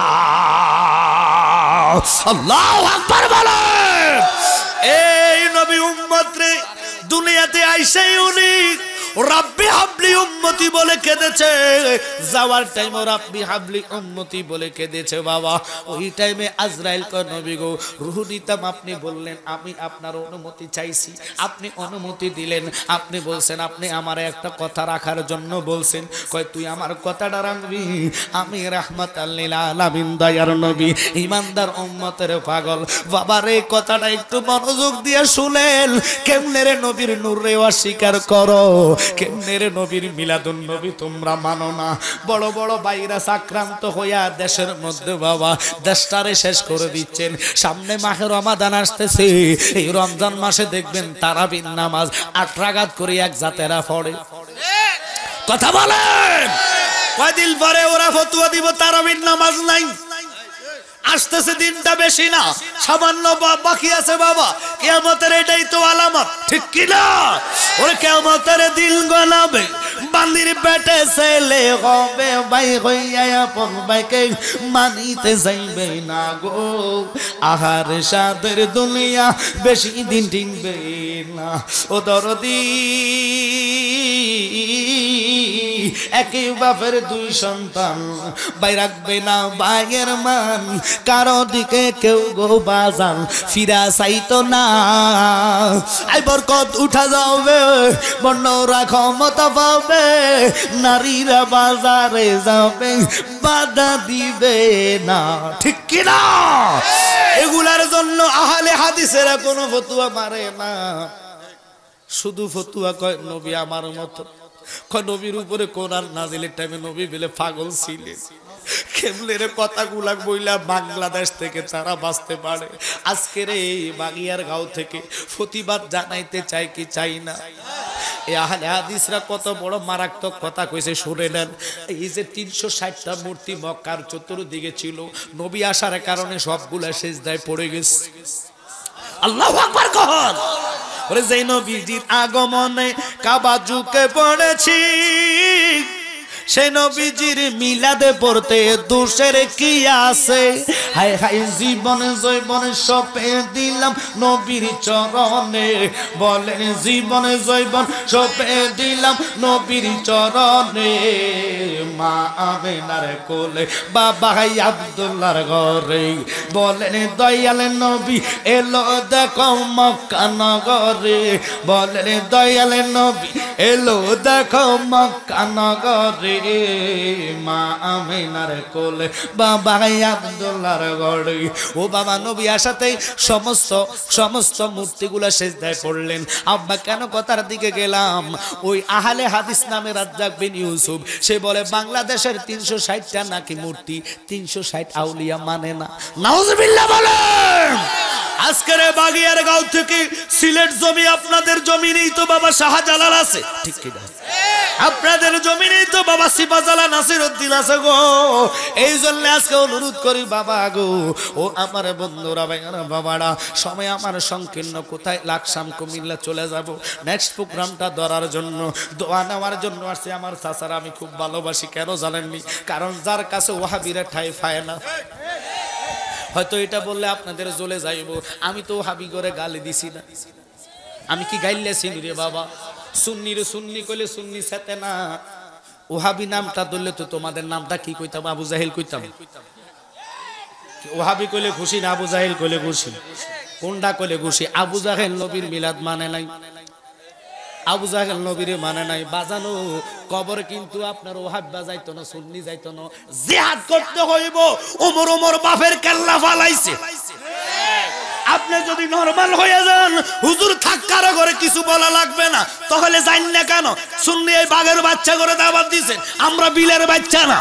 আল্লাহু আকবার বলেন এই নবী উম্মত রে দুনিয়াতে আইসাই উনি রাব্বি হাবলি উম্মতি বলে কেঁদেছে যাওয়ার টাইমে রাব্বি হাবলি উম্মতি বলে কেঁদেছে বাবা ওই টাইমে আজরাইল কয় নবী গো রূহ নিতাম আপনি বললেন আমি আপনার অনুমতি চাইছি আপনি অনুমতি দিলেন আপনি বলছেন আপনি আমার একটা কথা রাখার জন্য বলছেন কয় তুই আমার কথাটা রাখবি আমি রাহমাতাল লিল আলামিন দয়ার নবী ইমানদার উম্মতের পাগল বাবার এই কথাটা একটু মনোযোগ দিয়ে শুনেন কেমনে রে নবীর নূর রে অস্বীকার করো কেমনে রে নবীর মিলাদুন নবী তোমরা মানো না বড় বড় বাইরা আক্রান্ত হইয়া দেশের মধ্যে বাবা দেশটারে শেষ করে দিচ্ছেন সামনে মাহে রমাদান আসতেছে এই রমজান মাসে দেখবেন তারাবির নামাজ 8 রাকাত করে এক জাতেরা পড়ে কথা বলেন কয়দিন পরে ওরা ফতোয়া দিব তারাবির নামাজ নাই আসতেছে দিনটা বেশি না সামান্য বাকি আছে বাবা কিয়ামতের এটাই তো আলামত ঠিক কি না ওরে কিয়ামতের দিন গনাবে বান্দির পেটে ছেলে হবে ভাই হইয়া আপন ভাইকে মানিতে যাইবে না গো আহার সাদের দুনিয়া বেশি দিন টিকবে না ও দরদি একই বাপের 2 সন্তান ভাই রাখবে না ভাইয়ের মান কারো দিকে কেউ গো বাজান ফিরা চাইতো না আই বরকত উঠা যাবে বন্যরা ক্ষমতা পাবে নারীরা বাজারে যাবে বাধা দিবে না ঠিক কি না এগুলার জন্য আহলে হাদিসেরা কোনো ফতোয়া মারে না শুধু ফতোয়া কয় নবী আমার মতো নবীর উপরে কোরআন নাজিলের টাইমে নবী বলে পাগল ছিলেন কেমনের কথাগুলা বইলা বাংলাদেশ থেকে তারা বাঁচতে পারে আজকের এই বাগিয়ার গাঁও থেকে প্রতিবাদ জানাইতে চাই কি চাই না এই আহলে হাদিসরা কত বড় মারাত্মক কথা কইছে শুনে নেন এই যে 360টা মূর্তি মক্কার চতুর্দিকে ছিল নবী আসার কারণে সবগুলা সিজদায় পড়ে গেছে আল্লাহু আকবার কর ওরে যেই নবীজির আগমনে কাবা ঝুঁকে পড়েছি সেই নবীজির মিলাদে পড়তে দোষের কি আছে? হায় হায় জীবনে জৈবনে সপে দিলাম নবীর চরণে, বলেন জীবনে জৈবন সপে দিলাম নবীর চরণে। মা আমেনার কোলে বাবা আব্দুল্লাহর ঘরে, বলেন দয়াল নবী এলো দেখো মক্কা নগরে, বলেন দয়াল নবী এলো দেখো মক্কা নগরে। মা আমেনার কোলে বাবা আব্দুল্লাহর ঘরে। ও বাবা নবী আসাতেই সমস্ত মূর্তিগুলো সেজদায় পড়লেন। আব্বা কেন কথার দিকে গেলাম, ওই আহলে হাদিস নামে রাজ্জাক বিন ইউসুফ সে বলে বাংলাদেশের 360টা নাকি মূর্তি 360 আউলিয়া মানে না। নাউজুবিল্লাহ বলেন। আজকের বাগিয়ার গাঁও থেকে সিলেট জমি আপনাদের জমিনেই তো বাবা শাহজালাল আছে, ঠিক কি না? আপনাদের জমিনেই তো বাবা সিপাজালা নাসিরউদ্দিন আছে গো। এই জন্য আজকে অনুরোধ করি বাবা গো, ও আমার বন্ধুরা ভাইরা বাবারা, সময় আমার সংকীর্ণ, কোথায় লাকসাম কুমিল্লা চলে যাব নেক্সট প্রোগ্রামটা ধরার জন্য, দোয়া নেওয়ার জন্য আসছে। আমার চাচারা আমি খুব ভালোবাসি, কেন জানেননি? কারণ যার কাছে ওয়াহাবিরা ঠাই পায় না। হয়তো এটা বললে আপনাদের জ্বলে যাইব, আমি তো ওয়াহাবি করে গালি দিছি না। আমি কি গাইলেছি রে বাবা? সুন্নি রে সুন্নি কইলে সুন্নি সাথে না, ওয়াহাবি নামটা ধরলে তো তোমাদের নামটা কি কইতাম? আবু জাহেল কইতাম। ওয়াহাবি কইলে খুশি না আবু জাহেল কইলে খুশি? কোনটা কইলে খুশি? আবু জাহেল নবীর মিলাদ মানে নাই, আবু জাহেল নবীর মানে নাই। বাজানো কবর কিন্তু আপনার ওয়াহাবি বাজাইতো না, সুন্নি যাইতো না। জিহাদ করতে হইব। ওমর বাপের কেল্লা ফালাইছে। আপনি যদি নরমাল হয়ে যান, হুজুর থাকার ঘরে কিছু বলা লাগবে না, তাহলে জান না কেন সুন্নি এই বাঘের বাচ্চা করে দাওয়াত দিয়েছেন, আমরা বিলের বাচ্চা না।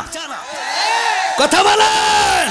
কথা বলেন।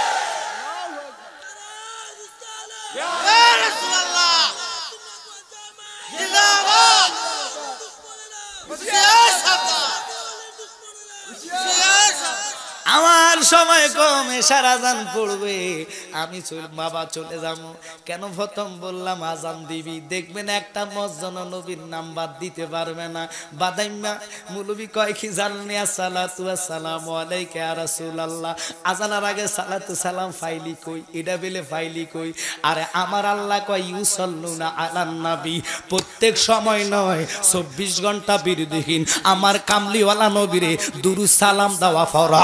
আমার সময় কম, এশার আজান পড়বে, আমি বাবা চলে যাবো। কেন প্রথম বললাম আজান দিবি, দেখবেন একটা মসজিদ নবীর নাম বাদ দিতে পারবে না। বাদাইমা মুলবি কয় কি জাননি? আসসালাতু আসসালামু আলাইকা ইয়া রাসূলুল্লাহ। আজানের আগে সালাতু সালাম ফাইলি কই, এটা বেলে ফাইলি কই। আরে আমার আল্লাহ কয় ইউসাল্লুনা আলান নবী, প্রত্যেক সময় নয় 24 ঘন্টা বিরতিহীন আমার কামলিওয়ালা নবীরে দুরুদ সালাম দেওয়া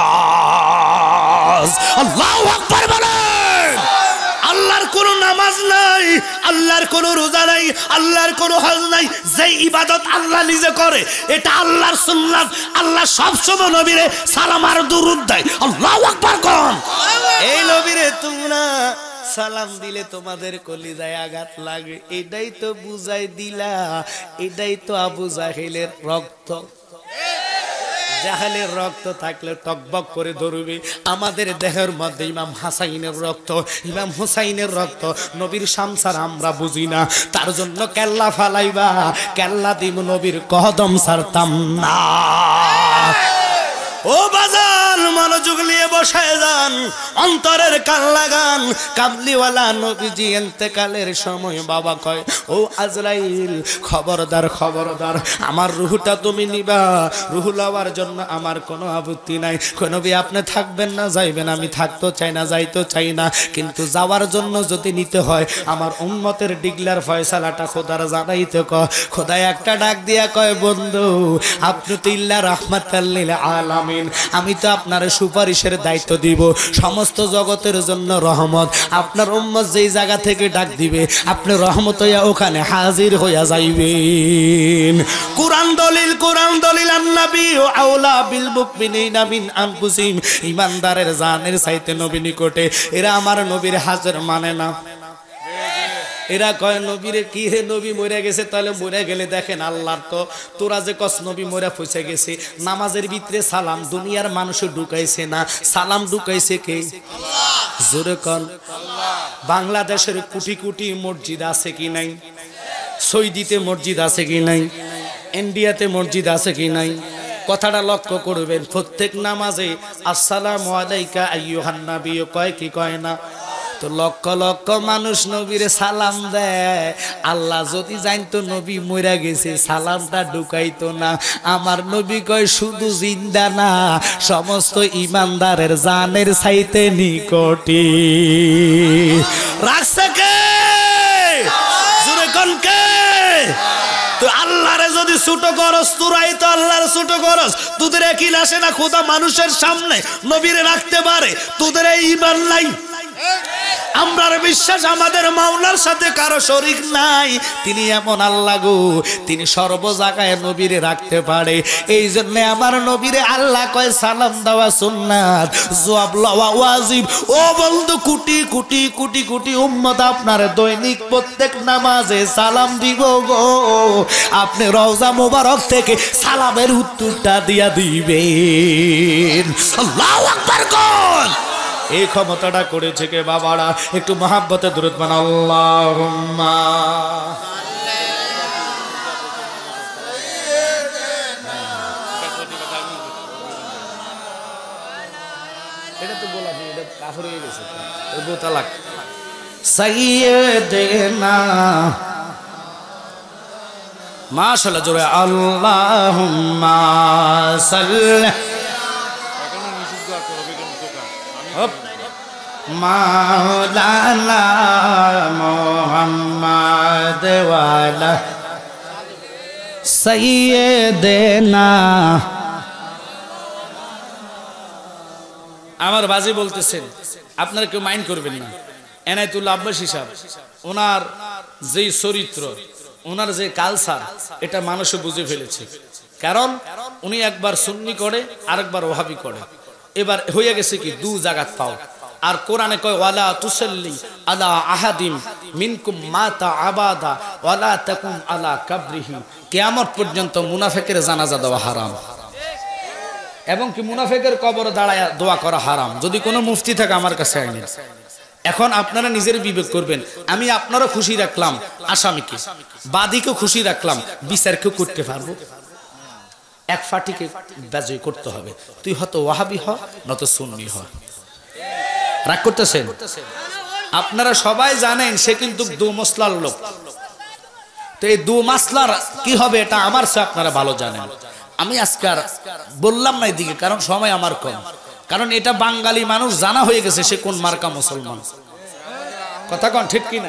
ফরজ। আল্লাহু আকবার বলেন। আল্লাহর কোন নামাজ নাই, আল্লাহর কোন রোজা নাই, আল্লাহর কোন হজ নাই, যে ইবাদত আল্লাহ নিজে করে এটা আল্লাহর সুন্নাত। আল্লাহ সব সময় নবীরে সালাম আর দুরুদ দেয়। আল্লাহু আকবার কোন। এই নবীরে তোমরা সালাম দিলে তোমাদের কলিজায় আঘাত লাগে, এটাই তো বুঝাই দিলা। এটাই তো আবু জাহেলের রক্ত। জাহেলের রক্ত থাকলে টকবক করে ধরবে। আমাদের দেহের মধ্যে ইমাম হাসাইনের রক্ত, ইমাম হুসাইনের রক্ত, নবীর শামসার আমরা বুঝি না। তার জন্য কেল্লা ফালাইবা, কেল্লা দিব নবীর কদম ছাড়তাম না। ও বাজান মনোযোগ নিয়ে বসায় যান, অন্তরের কান লাগান। কামলিওয়ালা নবীজি ইন্তেকালের সময় বাবা কয়, ও আজরাইল খবরদার খবরদার, আমার রুহটা তুমি নিবা। রুহ লওয়ার জন্য আমার কোনো আপত্তি নাই। নবী আপনি থাকবেন না যাইবেন, আমি থাকতে চাই না যাইতে চাই না, কিন্তু যাওয়ার জন্য যদি নিতে হয় আমার উম্মতের ডিগলার ফয়সালাটা খোদার জানাইতে কয়। খোদা একটা ডাক দিয়া কয়, বন্ধু আপনি তো ইল্লা রাহমাতাল লিল আলামিন, আমি তো আপনার সুপারিশের দায়িত্ব দিব, সমস্ত জগতের জন্য রহমত। আপনার উম্মত যেই জায়গা থেকে ডাক দিবে আপনি রহমত হইয়া ওখানে হাজির হইয়া যাইবেন। কোরআন দলিল আন-নবী আওলা বিল মুমিনিনা মিন আনফুসিহিম, ঈমানদারের জানের চাইতে নবী নিকটে। এরা আমার নবীর হাজির মানে না। এরা কয় নবীরে কি হে নবী মরে গেছে, তাহলে মরে গেলে দেখেন আল্লাহর তো তোরা যে কস নবী মরে পৌঁছে গেছে। নামাজের ভিতরে সালাম দুনিয়ার মানুষ ঢুকাইছে না, সালাম ঢুকাইছে কে? আল্লাহ। জোরে কোন আল্লাহ। বাংলাদেশের কোটি কোটি মসজিদ আছে কি নাই? সৌদিতে মসজিদ আছে কি নাই? ইন্ডিয়াতে মসজিদ আছে কি নাই? কথাটা লক্ষ্য করবেন, প্রত্যেক নামাজে আসসালামু আলাইকা আইয়ুহান নবী কয় কি কয় না? তো লক্ষ লক্ষ মানুষ নবীরে সালাম দেয়, আল্লাহ যদি জানতো নবী মইরা গেছে সালামটা ঢুকাইতো না। আমার নবী কয় শুধু জিন্দা না, সমস্ত ইমানদারের জানের চাইতে নিকটে। রাখছে কে? জোরে কোন কে? তো আল্লাহরে যদি ছোট করস, তোরাই তো আল্লাহরে ছোট করস। তোদের একই আসে না খোদা মানুষের সামনে নবীরে রাখতে পারে? তোদের এই ঈমান নাই। আমরার বিশ্বাস আমাদের মাওলার সাথে কারো শরীক নাই। তিনি এমন আল্লাহ গো, তিনি সর্ব জায়গায় নবীরে রাখতে পারে। এই জন্য আমার নবীরে আল্লাহ কয় সালাম দেওয়া সুন্নাত, জবাব লওয়া ওয়াজিব। ও বন্ধু, কোটি কোটি কোটি কোটি উম্মত আপনার দৈনিক প্রত্যেক নামাজে সালাম দিব গো। আপনি রওজা মোবারক থেকে সালামের উত্তরটা দিয়া দিবেন। আল্লাহু আকবার কোন? এই ক্ষমতাটা করেছে কে বাবারা? একটু মহাব্বতে দুরূদ বানা আল্লাহুম্মা। এটা তো বলা যায়, এটা কাফের হয়ে গেছে, এটা তালাক। সাইয়্যিদিনা মাশাআল্লাহ, জোরে আল্লাহুম্মা সাল্লি মাওলানা মুহাম্মদ ওয়ালা সাইয়্যিদিনা। আমার বাজি বলতেছেন, আপনারা কেউ মাইন্ড করবেন না। এনায়েতুল্লাহ আব্বাসী সাহেব, ওনার যেই চরিত্র, ওনার যে কালচার, এটা মানুষও বুঝে ফেলেছে। কারণ উনি একবার সুন্নি করে, আরেকবার ওহাবি করে। এবার হয়ে গেছে কি দু জায়গাত পাও। আর কোরআনে কয় ওয়ালা তুসাল্লি আলা আহাদিম মিনকুম মাতা আবাদা ওয়ালা তাকুম আলা কাবরিহি। কিয়ামত পর্যন্ত মুনাফিকের জানাজা দেওয়া হারাম, এবং কি মুনাফিকের কবরে দাঁড়ায় দোয়া করা হারাম। যদি কোনো মুফতি থাকে আমার কাছে আইনে। এখন আপনারা নিজের বিবেক করবেন। আমি আপনারও খুশি রাখলাম আসামিকে, বাদীকেও খুশি রাখলাম, বিচারকেও করতে পারবো। এক ফাটিকে বেজয় করতে হবে। তুই হয়তো ওয়াহাবি হ, নত সুন্নি হ। রাগ করতেছেন? আপনারা সবাই জানেন সে কিন্তু দু মসলার লোক। তো এই দু মাসলার কি হবে এটা আমার চেয়ে আপনারা ভালো জানেন। আমি আজকে আর বললাম না এদিকে, কারণ সময় আমার কম। কারণ এটা বাঙালি মানুষ জানা হয়ে গেছে সে কোন মার্কা মুসলমান। কথা কন ঠিক কিনা?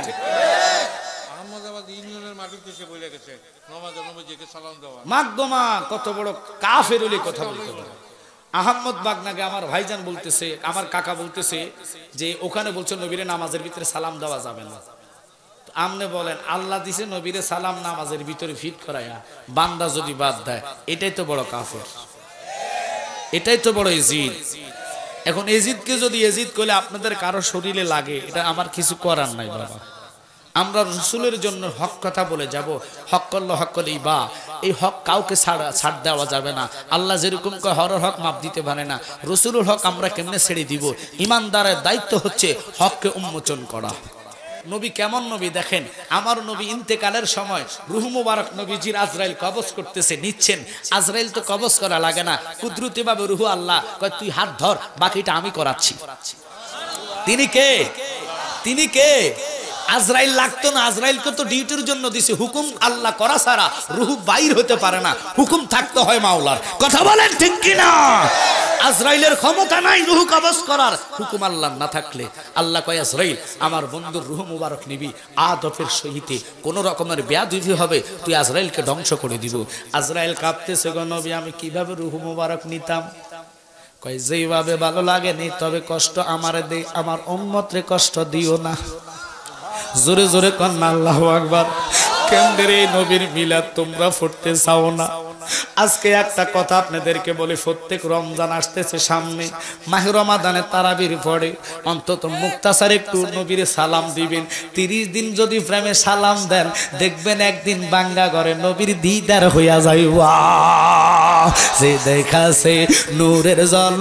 মাগদমা কত বড় কাফের হলে কথা বলতে পারে। আহমদ বাগনাকে আমার ভাইজান বলতেছে, আমার কাকা বলতেছে যে ওখানে বলছে নবীরে নামাজের ভিতরে সালাম দেওয়া যাবে না। আমনে বলেন আল্লাহ দিছে নবীরে সালাম নামাজের ভিতরে ফিট করায়া, বান্দা যদি বাদ দেয়, এটাই তো বড় কাফের, এটাই তো বড় এজিদ। এখন এজিদকে যদি এজিদ করলে আপনাদের কারো শরীরে লাগে, এটা আমার কিছু করার নাই বাবা। আমরা রসুলের জন্য হক কথা বলে যাব। হক করল হক করলেই বা, এই হক কাউকে ছাড় দেওয়া যাবে না। আল্লাহ যেরকম কয় হরের হক মাপ দিতে পারে না, রসুলের হক আমরা কেমনে ছেড়ে দিব? ইমানদারের দায়িত্ব হচ্ছে হককে উন্মোচন করা। নবী কেমন নবী দেখেন, আমার নবী ইন্তেকালের সময় রূহ মুবারক নবীজির আজরাইল কবজ করতেছে, নিচ্ছেন। আজরাইল তো কবজ করা লাগে না, কুদরতি ভাবে রূহ আল্লাহ কয় তুই হাত ধর, বাকিটা আমি করাচ্ছি। তিনি কে? তিনি কে? আজরাইল লাগতো না, আজরাইলকে তো ডিউটির জন্য দিছে। হুকুম আল্লাহ করা ছাড়া রূহ বাইর হতে পারে না, হুকুম থাকতে হয় মাওলার। কথা বলেন ঠিক কিনা? আজরাইলের ক্ষমতা নাই রূহ কবজ করার, হুকুম আল্লাহ না থাকলে। আল্লাহ কয় আজরাইল আমার বন্ধুর রূহ মুবারক নিবি, আদবের সহিত কোন রকমের বেয়াদবি হবে তুই আজরাইলকে ধ্বংস করে দিব। আজরাইল কাঁপতেছে, গো নবী আমি কিভাবে রূহ মুবারক নিতাম? কয় যেইভাবে ভালো লাগেনি, তবে কষ্ট আমারে দে, আমার উম্মতরে কষ্ট দিও না। জোরে জোরে কন্যা আল্লাহু আকবার। কেন্দ্রে নবীর মিলাদ তোমরা পড়তে চাও না? আজকে একটা কথা আপনাদেরকে বলি, প্রত্যেক রমজান আসতেছে সামনে, মাহে রমাদানে তারাবির পড়ে অন্তত মুক্তাসার একটু নবীরে সালাম দিবেন। 30 দিন যদি প্রেমে সালাম দেন, দেখবেন একদিন বাঙ্গা ঘরে নবীর দিদার হইয়া যাইবা। যে দেখাছে নূরের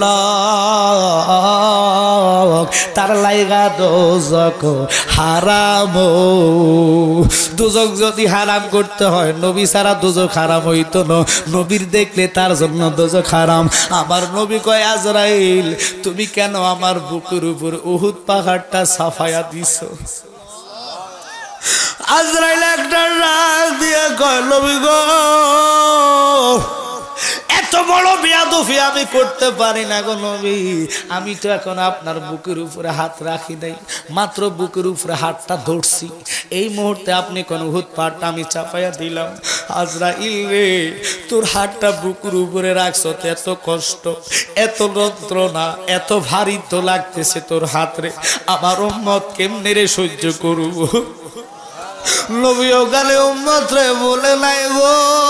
ঝলক তার লাইগা দোজক হারাম। দোজক যদি হারাম করতে হয় নবী ছাড়া দোজক হারাম হইতো না, নবীর দেখলে তার জন্য দোজক হারাম। আমার নবী কয় আজরাইল তুমি কেন আমার বুকের উপর উহুদ পাহাড়টা সাফায়া দিছো? আজরাইল একটা রাগ দিয়ে কয় নবী গো এত বড় বেয়াদবি আমি করতে পারি না গো নবী, আমি তো এখন আপনার বুকের উপরে হাত রাখি নাই, মাত্র বুকের উপরে হাতটা ধরছি, এই মুহূর্তে আপনি কোন উহুদ পাহাড়টা আমি চাপাইয়া দিলাম। আজরাইল রে তোর হাতটা বুকের উপরে রাখছো এত কষ্ট এত যন্ত্রণা এত ভারী তো লাগতেছে তোর হাত রে, আমার উম্মত কেমনে রে সহ্য করব? নবীও গালে উম্মত রে বলে নাই গো।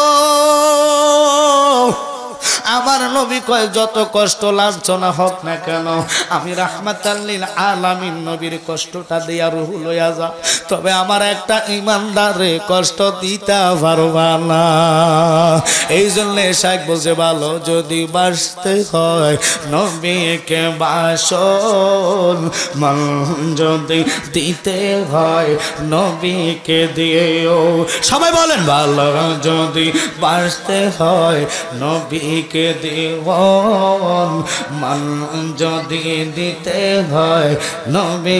আমার নবী কয় যত কষ্ট লাঞ্ছনা হোক না কেন আমি রাহমাতাল লিল আলামিন নবীর কষ্টটা দিয়া রূহ লইয়া যা, তবে আমার একটা ঈমানদারে কষ্ট দিতে পারবা না। এই জন্য শাইখ বলছে ভালো যদি বাসতে হয় নবীকে বাসন, মান যদি দিতে হয় নবীকে দিও। সবাই বলেন ভালো যদি বাসতে হয় নবীকে দেওয়ান, মান যদি দিতে হয় নবী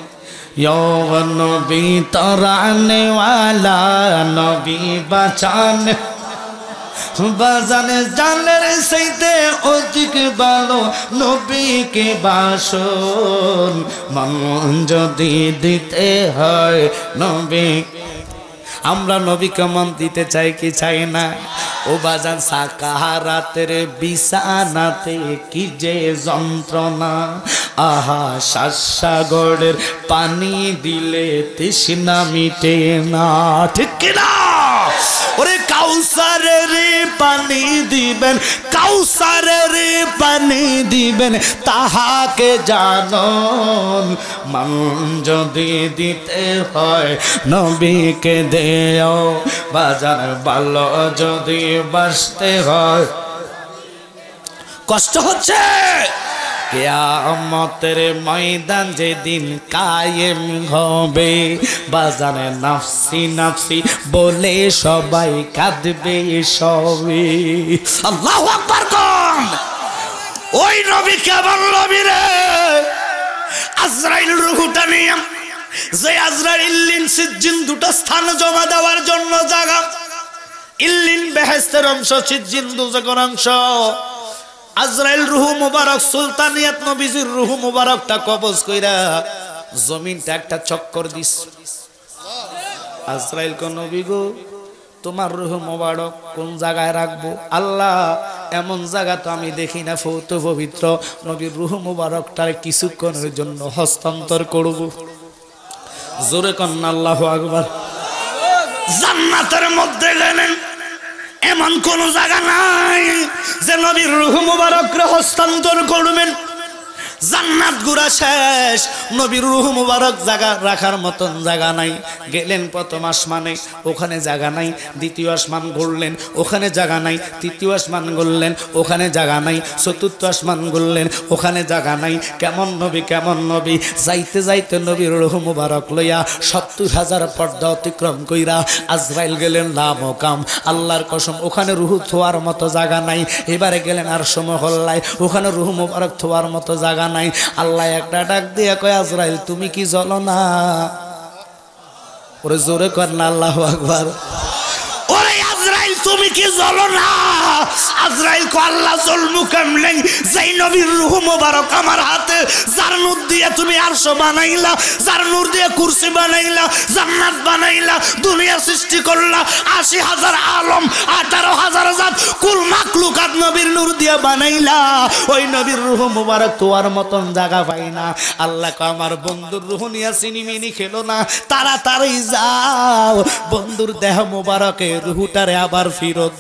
নবী তরানে ওয়ালা নবী বাঁচানে বাজানে জানের সেইতে অধিক ভালো নবীকে বাসন, মান যদি দিতে হয় নবী। আমরা নবী কেমন দিতে চাই কি চাই না? ও বাজান সাকারাতের বিছানাতে কি যে যন্ত্রণা, আহা সাগরের পানি দিলে তৃষ্ণা মিটে না, ঠিক কিনা? ওরে কাউসারের পানি দিবেন, কাউসারের পানি দিবেন তাহাকে জানন, মান যদি দিতে হয় নবীকে দেও। বাজার ভালো যদি বাসতে হয় কষ্ট হচ্ছে কিয়ামতের ময়দান যেদিন কায়েম হবে, বাজারে নাফসি নাফসি বলে সবাই কাঁদবে সবে। আল্লাহু আকবার কোন ওই নবী কেমন নবী রে? আজরাইল রূহটা নিয়ে যে আজরাইল ইল্লিন সিজ্জিন দুটো স্থান জমা দেওয়ার জন্য জায়গা, ইল্লিন বেহেশতের অংশ, সিজ্জিন দুজকের অংশ। আজরাইল রূহ মুবারক সুলতানিয়াত নবীজির রূহ মুবারকটা কবজ কইরা জমিনটা একটা চক্কর দিস। আজরাইল কোন নবী গো তোমার রূহ মুবারক কোন জায়গায় রাখবো? আল্লাহ এমন জায়গা তো আমি দেখি না, ফৌত পবিত্র নবীর রূহ মুবারকটার কিছুক্ষণের জন্য হস্তান্তর করব। জোরে কন্না আল্লাহু আকবার। জান্নাতের মধ্যে গেলেন এমন কোন জায়গা নাই যে নবীর রূহ মুবারক হস্তান্তর করবেন। জান্নাত ঘুরা শেষ, নবীর রূহ মুবারক জায়গা রাখার মতন জায়গা নাই। গেলেন প্রথম আসমানে, ওখানে জায়গা নাই। দ্বিতীয় আসমান ঘুরলেন, ওখানে জায়গা নাই। তৃতীয় আসমান ঘুরলেন, ওখানে জায়গা নাই। চতুর্থ আসমান ঘুরলেন, ওখানে জায়গা নাই। কেমন নবী কেমন নবী! যাইতে যাইতে নবীর রূহ মুবারক লইয়া ৭০,০০০ পর্দা অতিক্রম কইরা আজরাইল গেলেন লামকাম। আল্লাহর কসম ওখানে রূহ থোয়ার মতো জায়গা নাই। এবারে গেলেন আরশ মহল্লায়, ওখানে রূহ মুবারক থোয়ার মতো জায়গা নাই। আল্লাহ একটা ডাক দিয়ে কয় আজরাইল তুমি কি জ্বলো না? ওরে জোরে কর না আল্লাহু আকবার। ওরে আজরাইল তুমি কি জ্বলো না? আজরাইল কো আল্লাহ জ্বলমু কেমনে? যেই নবীর রূহ মুবারক আমার হাতে, যার নূর দিয়ে তুমি আরশ বানাইলা, যার নূর দিয়ে কুরসি বানাইলা, জান্নাত বানাইলা, দুনিয়া সৃষ্টি করলা, ৮০,০০০ আলম ১৮,০০০ জাত কুল মাখলুকাত নবীর নূর দিয়ে বানাইলা, ওই নবীর রূহ মুবারক তোয়ার মতন জায়গা পাই না। আল্লাহ কো আমার বন্ধুর রূহ নিয়া সিনিমিনি খেলো না, তাড়াতাড়ি যাও বন্ধুর দেহ মুবারকে রূহটারে আবার ফিরত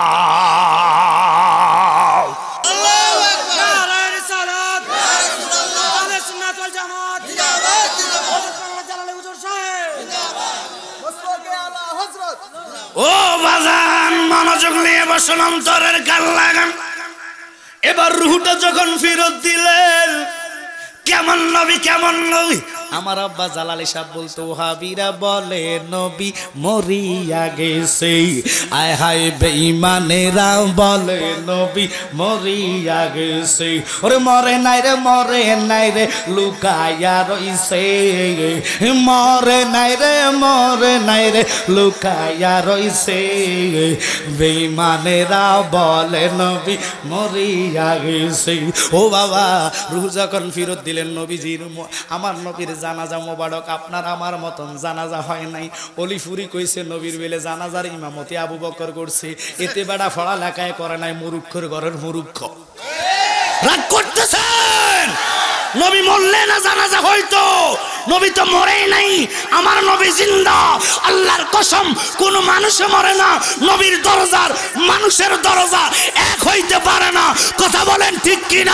দাও। আল্লাহু আকবার। নারে রিসালাত, আহলে সুন্নাত ওয়াল জামাত জিন্দাবাদ, জিন্দাবাদ। আল্লাহ জালালে হুজুর সাহেব জিন্দাবাদ, মুসতাকে আলা হযরত। ও বাজান মনোযোগ নিয়ে বসুন, অন্তরের কান লাগান। এবার রুহটা যখন ফেরত দিলেন, কেমন নবী কেমন নবী। আমার আব্বা জালালি সাহেব বলতো, ওহাবিরা বলে নবী মরিয়া গেছে, আয় হায় বেঈমানেরা বলে নবী মরিয়া গেছে। ওরে মরে নাই রে, মরে নাই রে, লুকায়া রইছে, মরে নাই রে, মরে নাই রে, লুকায়া রইছে, বেঈমানেরা বলে নবী মরিয়া গেছে। ও বাবা, রুহ যখন ফেরত দিলেন নবীজির, আমার নবীর জানাজা মোবারক আপনার আমার মতন জানাজা হয় নাই। অলিফুরি কইছে নবীর বেলে জানাজার ইমামতি আবু বকর করছে, এতে বেড়া ফড়া লেখায় করে নাই, মুরুক্ষর ঘরের মুরুক্ষ। রাগ করতেছেন? নবী মরলে না জানাজা হইতো, নবী তো মরেই নাই, আমার নবী জিন্দা। আল্লাহর কসম, কোন মানুষে মরে না, নবীর দরজার মানুষের দরজা এক হইতে পারে না। কথা বলেন ঠিক কিনা?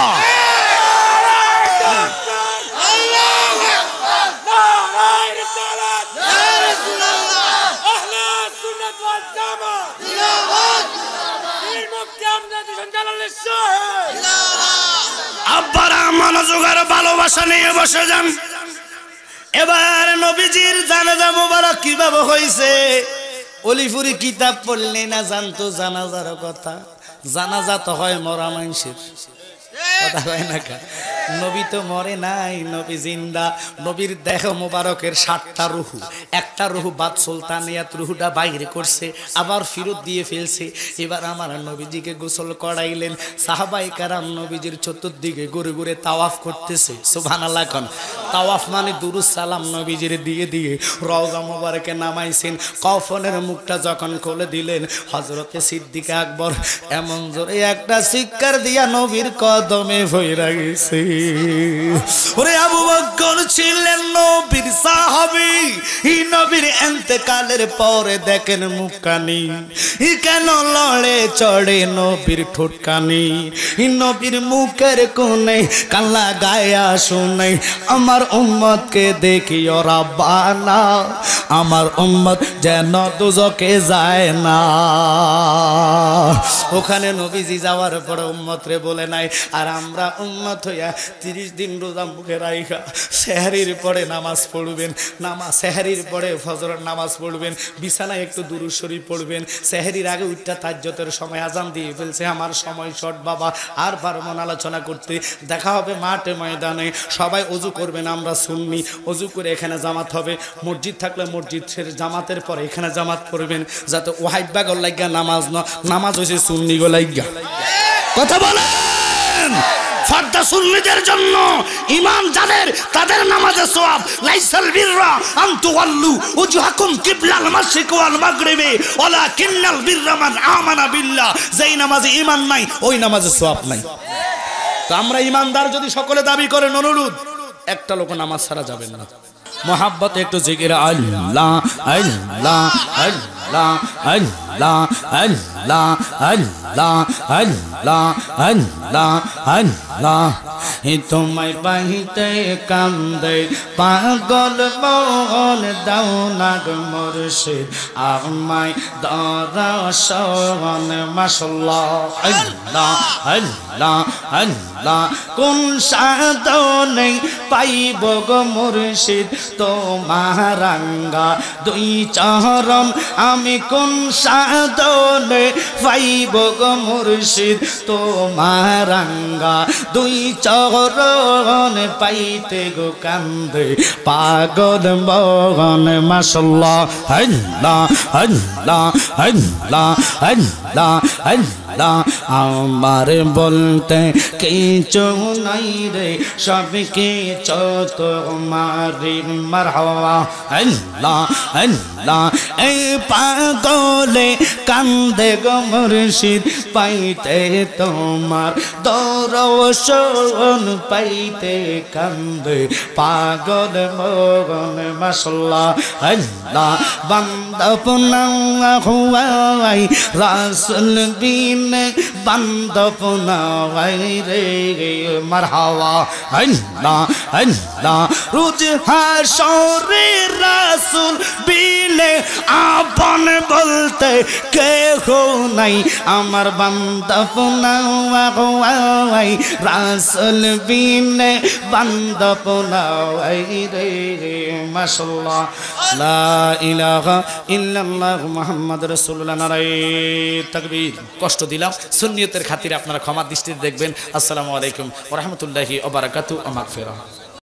আব্বারা মনোযোগ আর ভালোবাসা নিয়ে বসে যান। এবার নবীজির জানাজা মোবারক কিভাবে হয়েছে, অলিফুরি কিতাব পড়লে না জানতো জানাজার কথা। জানাজা তো হয় মরা মানুষের, কথা হয় না কা? নবী তো মরে নাই, নবী জিন্দা। নবীর দেহ মোবারকের 7টা রুহু, একটা রুহু বাদ সুলতানিয়াত রুহুটা বাইরে করছে, আবার ফেরত দিয়ে ফেলছে। এবার আমার নবীজিকে গোসল করাইলেন। সাহাবায়ে কেরাম নবীজির চতুর্দিকে ঘুরে ঘুরে তাওয়াফ করতেছে। সুবহানাল্লাহ কোন? তাওয়াফ মানে দুরুদ সালাম নবীজির দিয়ে দিয়ে রওজা মোবারকে নামাইছেন। কফনের মুখটা যখন খুলে দিলেন, হযরতে সিদ্দিক আকবর এমন জোরে একটা চিৎকার দিয়া নবীর কদমে ভইরা গেছে। ওরে আবু বকর ছিলেন নবীর সাহাবী, এই নবীর ইন্তেকালের পরে দেখেন মুখখানি কেন লড়ে চড়ে নবীর ঠোঁটখানি, নবীর মুখের কোণে কান্না গায়া শুনে, আমার উম্মতকে দেখি ওরা বানা, আমার উম্মত যেন দুজকে যায় না। ওখানে নবীজি যাওয়ার পরে উম্মত রে বলে নাই, আর আমরা উম্মত হইয়া 30 দিন রোজা মুখে রাইখা সেহরির পরে নামাজ পড়বেন, সেহরির পরে ফজরের নামাজ পড়বেন, বিছানায় একটু দুরূদ শরীফ পড়বেন, সেহরির আগে উঠটা তাজ্জুদের সময় আজান দিয়ে ফেলছে, আমার সময় শর্ট বাবা, আর পারবো না আলোচনা করতে। দেখা হবে মাঠে ময়দানে, সবাই অজু করবেন, আমরা সুন্নি, অজু করে এখানে জামাত হবে। মসজিদ থাকলে মসজিদের জামাতের পরে এখানে জামাত পড়বেন, যাতে ওয়াহিবা গল লাগিয়া নামাজ না, নামাজ হয়েছে সুন্নি গো লাগিয়া। কথা বলেন? ফরদা সুন্নিদের জন্য, ইমাম যাদের, তাদের নামাজের সওয়াব। লাইসাল বিররা আন তুওয়াল্লু উজুহাকুম কিবলাল মাশরিক ওয়াল মাগরিবি ওয়ালাকিন্নাল বিররা মান আমানা বিল্লাহ। যেই নামাজে ঈমান নাই, ওই নামাজের সওয়াব নাই। তো আমরা ইমানদার যদি সকলে দাবি করেন, অনুরোধ, একটা লোক নামাজ ছাড়া যাবেন না। মোহাব্বত একটু জিকির আল্লাহ আল্লাহ আল্লাহ আল্লাহ আল্লাহ আল্লাহ আল্লাহ আল্লাহ আল্লাহ। তোমায় পাইতে কান্দে পাগল মন, দাও না গো মুর্শিদ আমায় দর্শন। মাশাআল্লাহ আল্লাহ আল্লাহ আল্লাহ। কোন সাধনে পাইব গো মুর্শিদ তোমার রাঙ্গা দুই চরণ, আমি কোন সাধনে পাইব গো মুর্শিদ তোমার রাঙ্গা দুই চরণ, পাইতে গো কান্দে পাগল মন। মাশাআল্লাহ আল্লাহ আল্লাহ আল্লাহ আল্লাহ আল্লাহ। আমার বলতে কিছু নাই রে, সব কিছু তোমারি। মারহাবা আল্লাহ আল্লাহ। এই পাগলে কান্দে গো মুর্শিদ পাইতে তোমার দর্শন, পাইতে কান্দে পাগল মন। মাশাআল্লাহ আল্লাহ। বান্দা হুয়াই রাসূল বিনে বান্দা রে। মারহাবা আল্লাহ আল্লাহ। রোজ হাশরে রাসূল বিন বিনে আপন বলতে কেহ নাই, আমার বান্দা পুনাওয়াই রাসূল বিনে বান্দা পুনাওয়াই রে। মাশাআল্লাহ, লা ইলাহা ইল্লাল্লাহ মুহাম্মাদুর রাসূলুল্লাহ। নারায়ে তাকবীর। কষ্ট দিলাম, সুন্নিয়তের খাতিরে আপনারা ক্ষমা দৃষ্টিতে দেখবেন। আসসালামু আলাইকুম ওয়া রাহমাতুল্লাহি ওয়া বারাকাতুহু। মাগফিরাহ।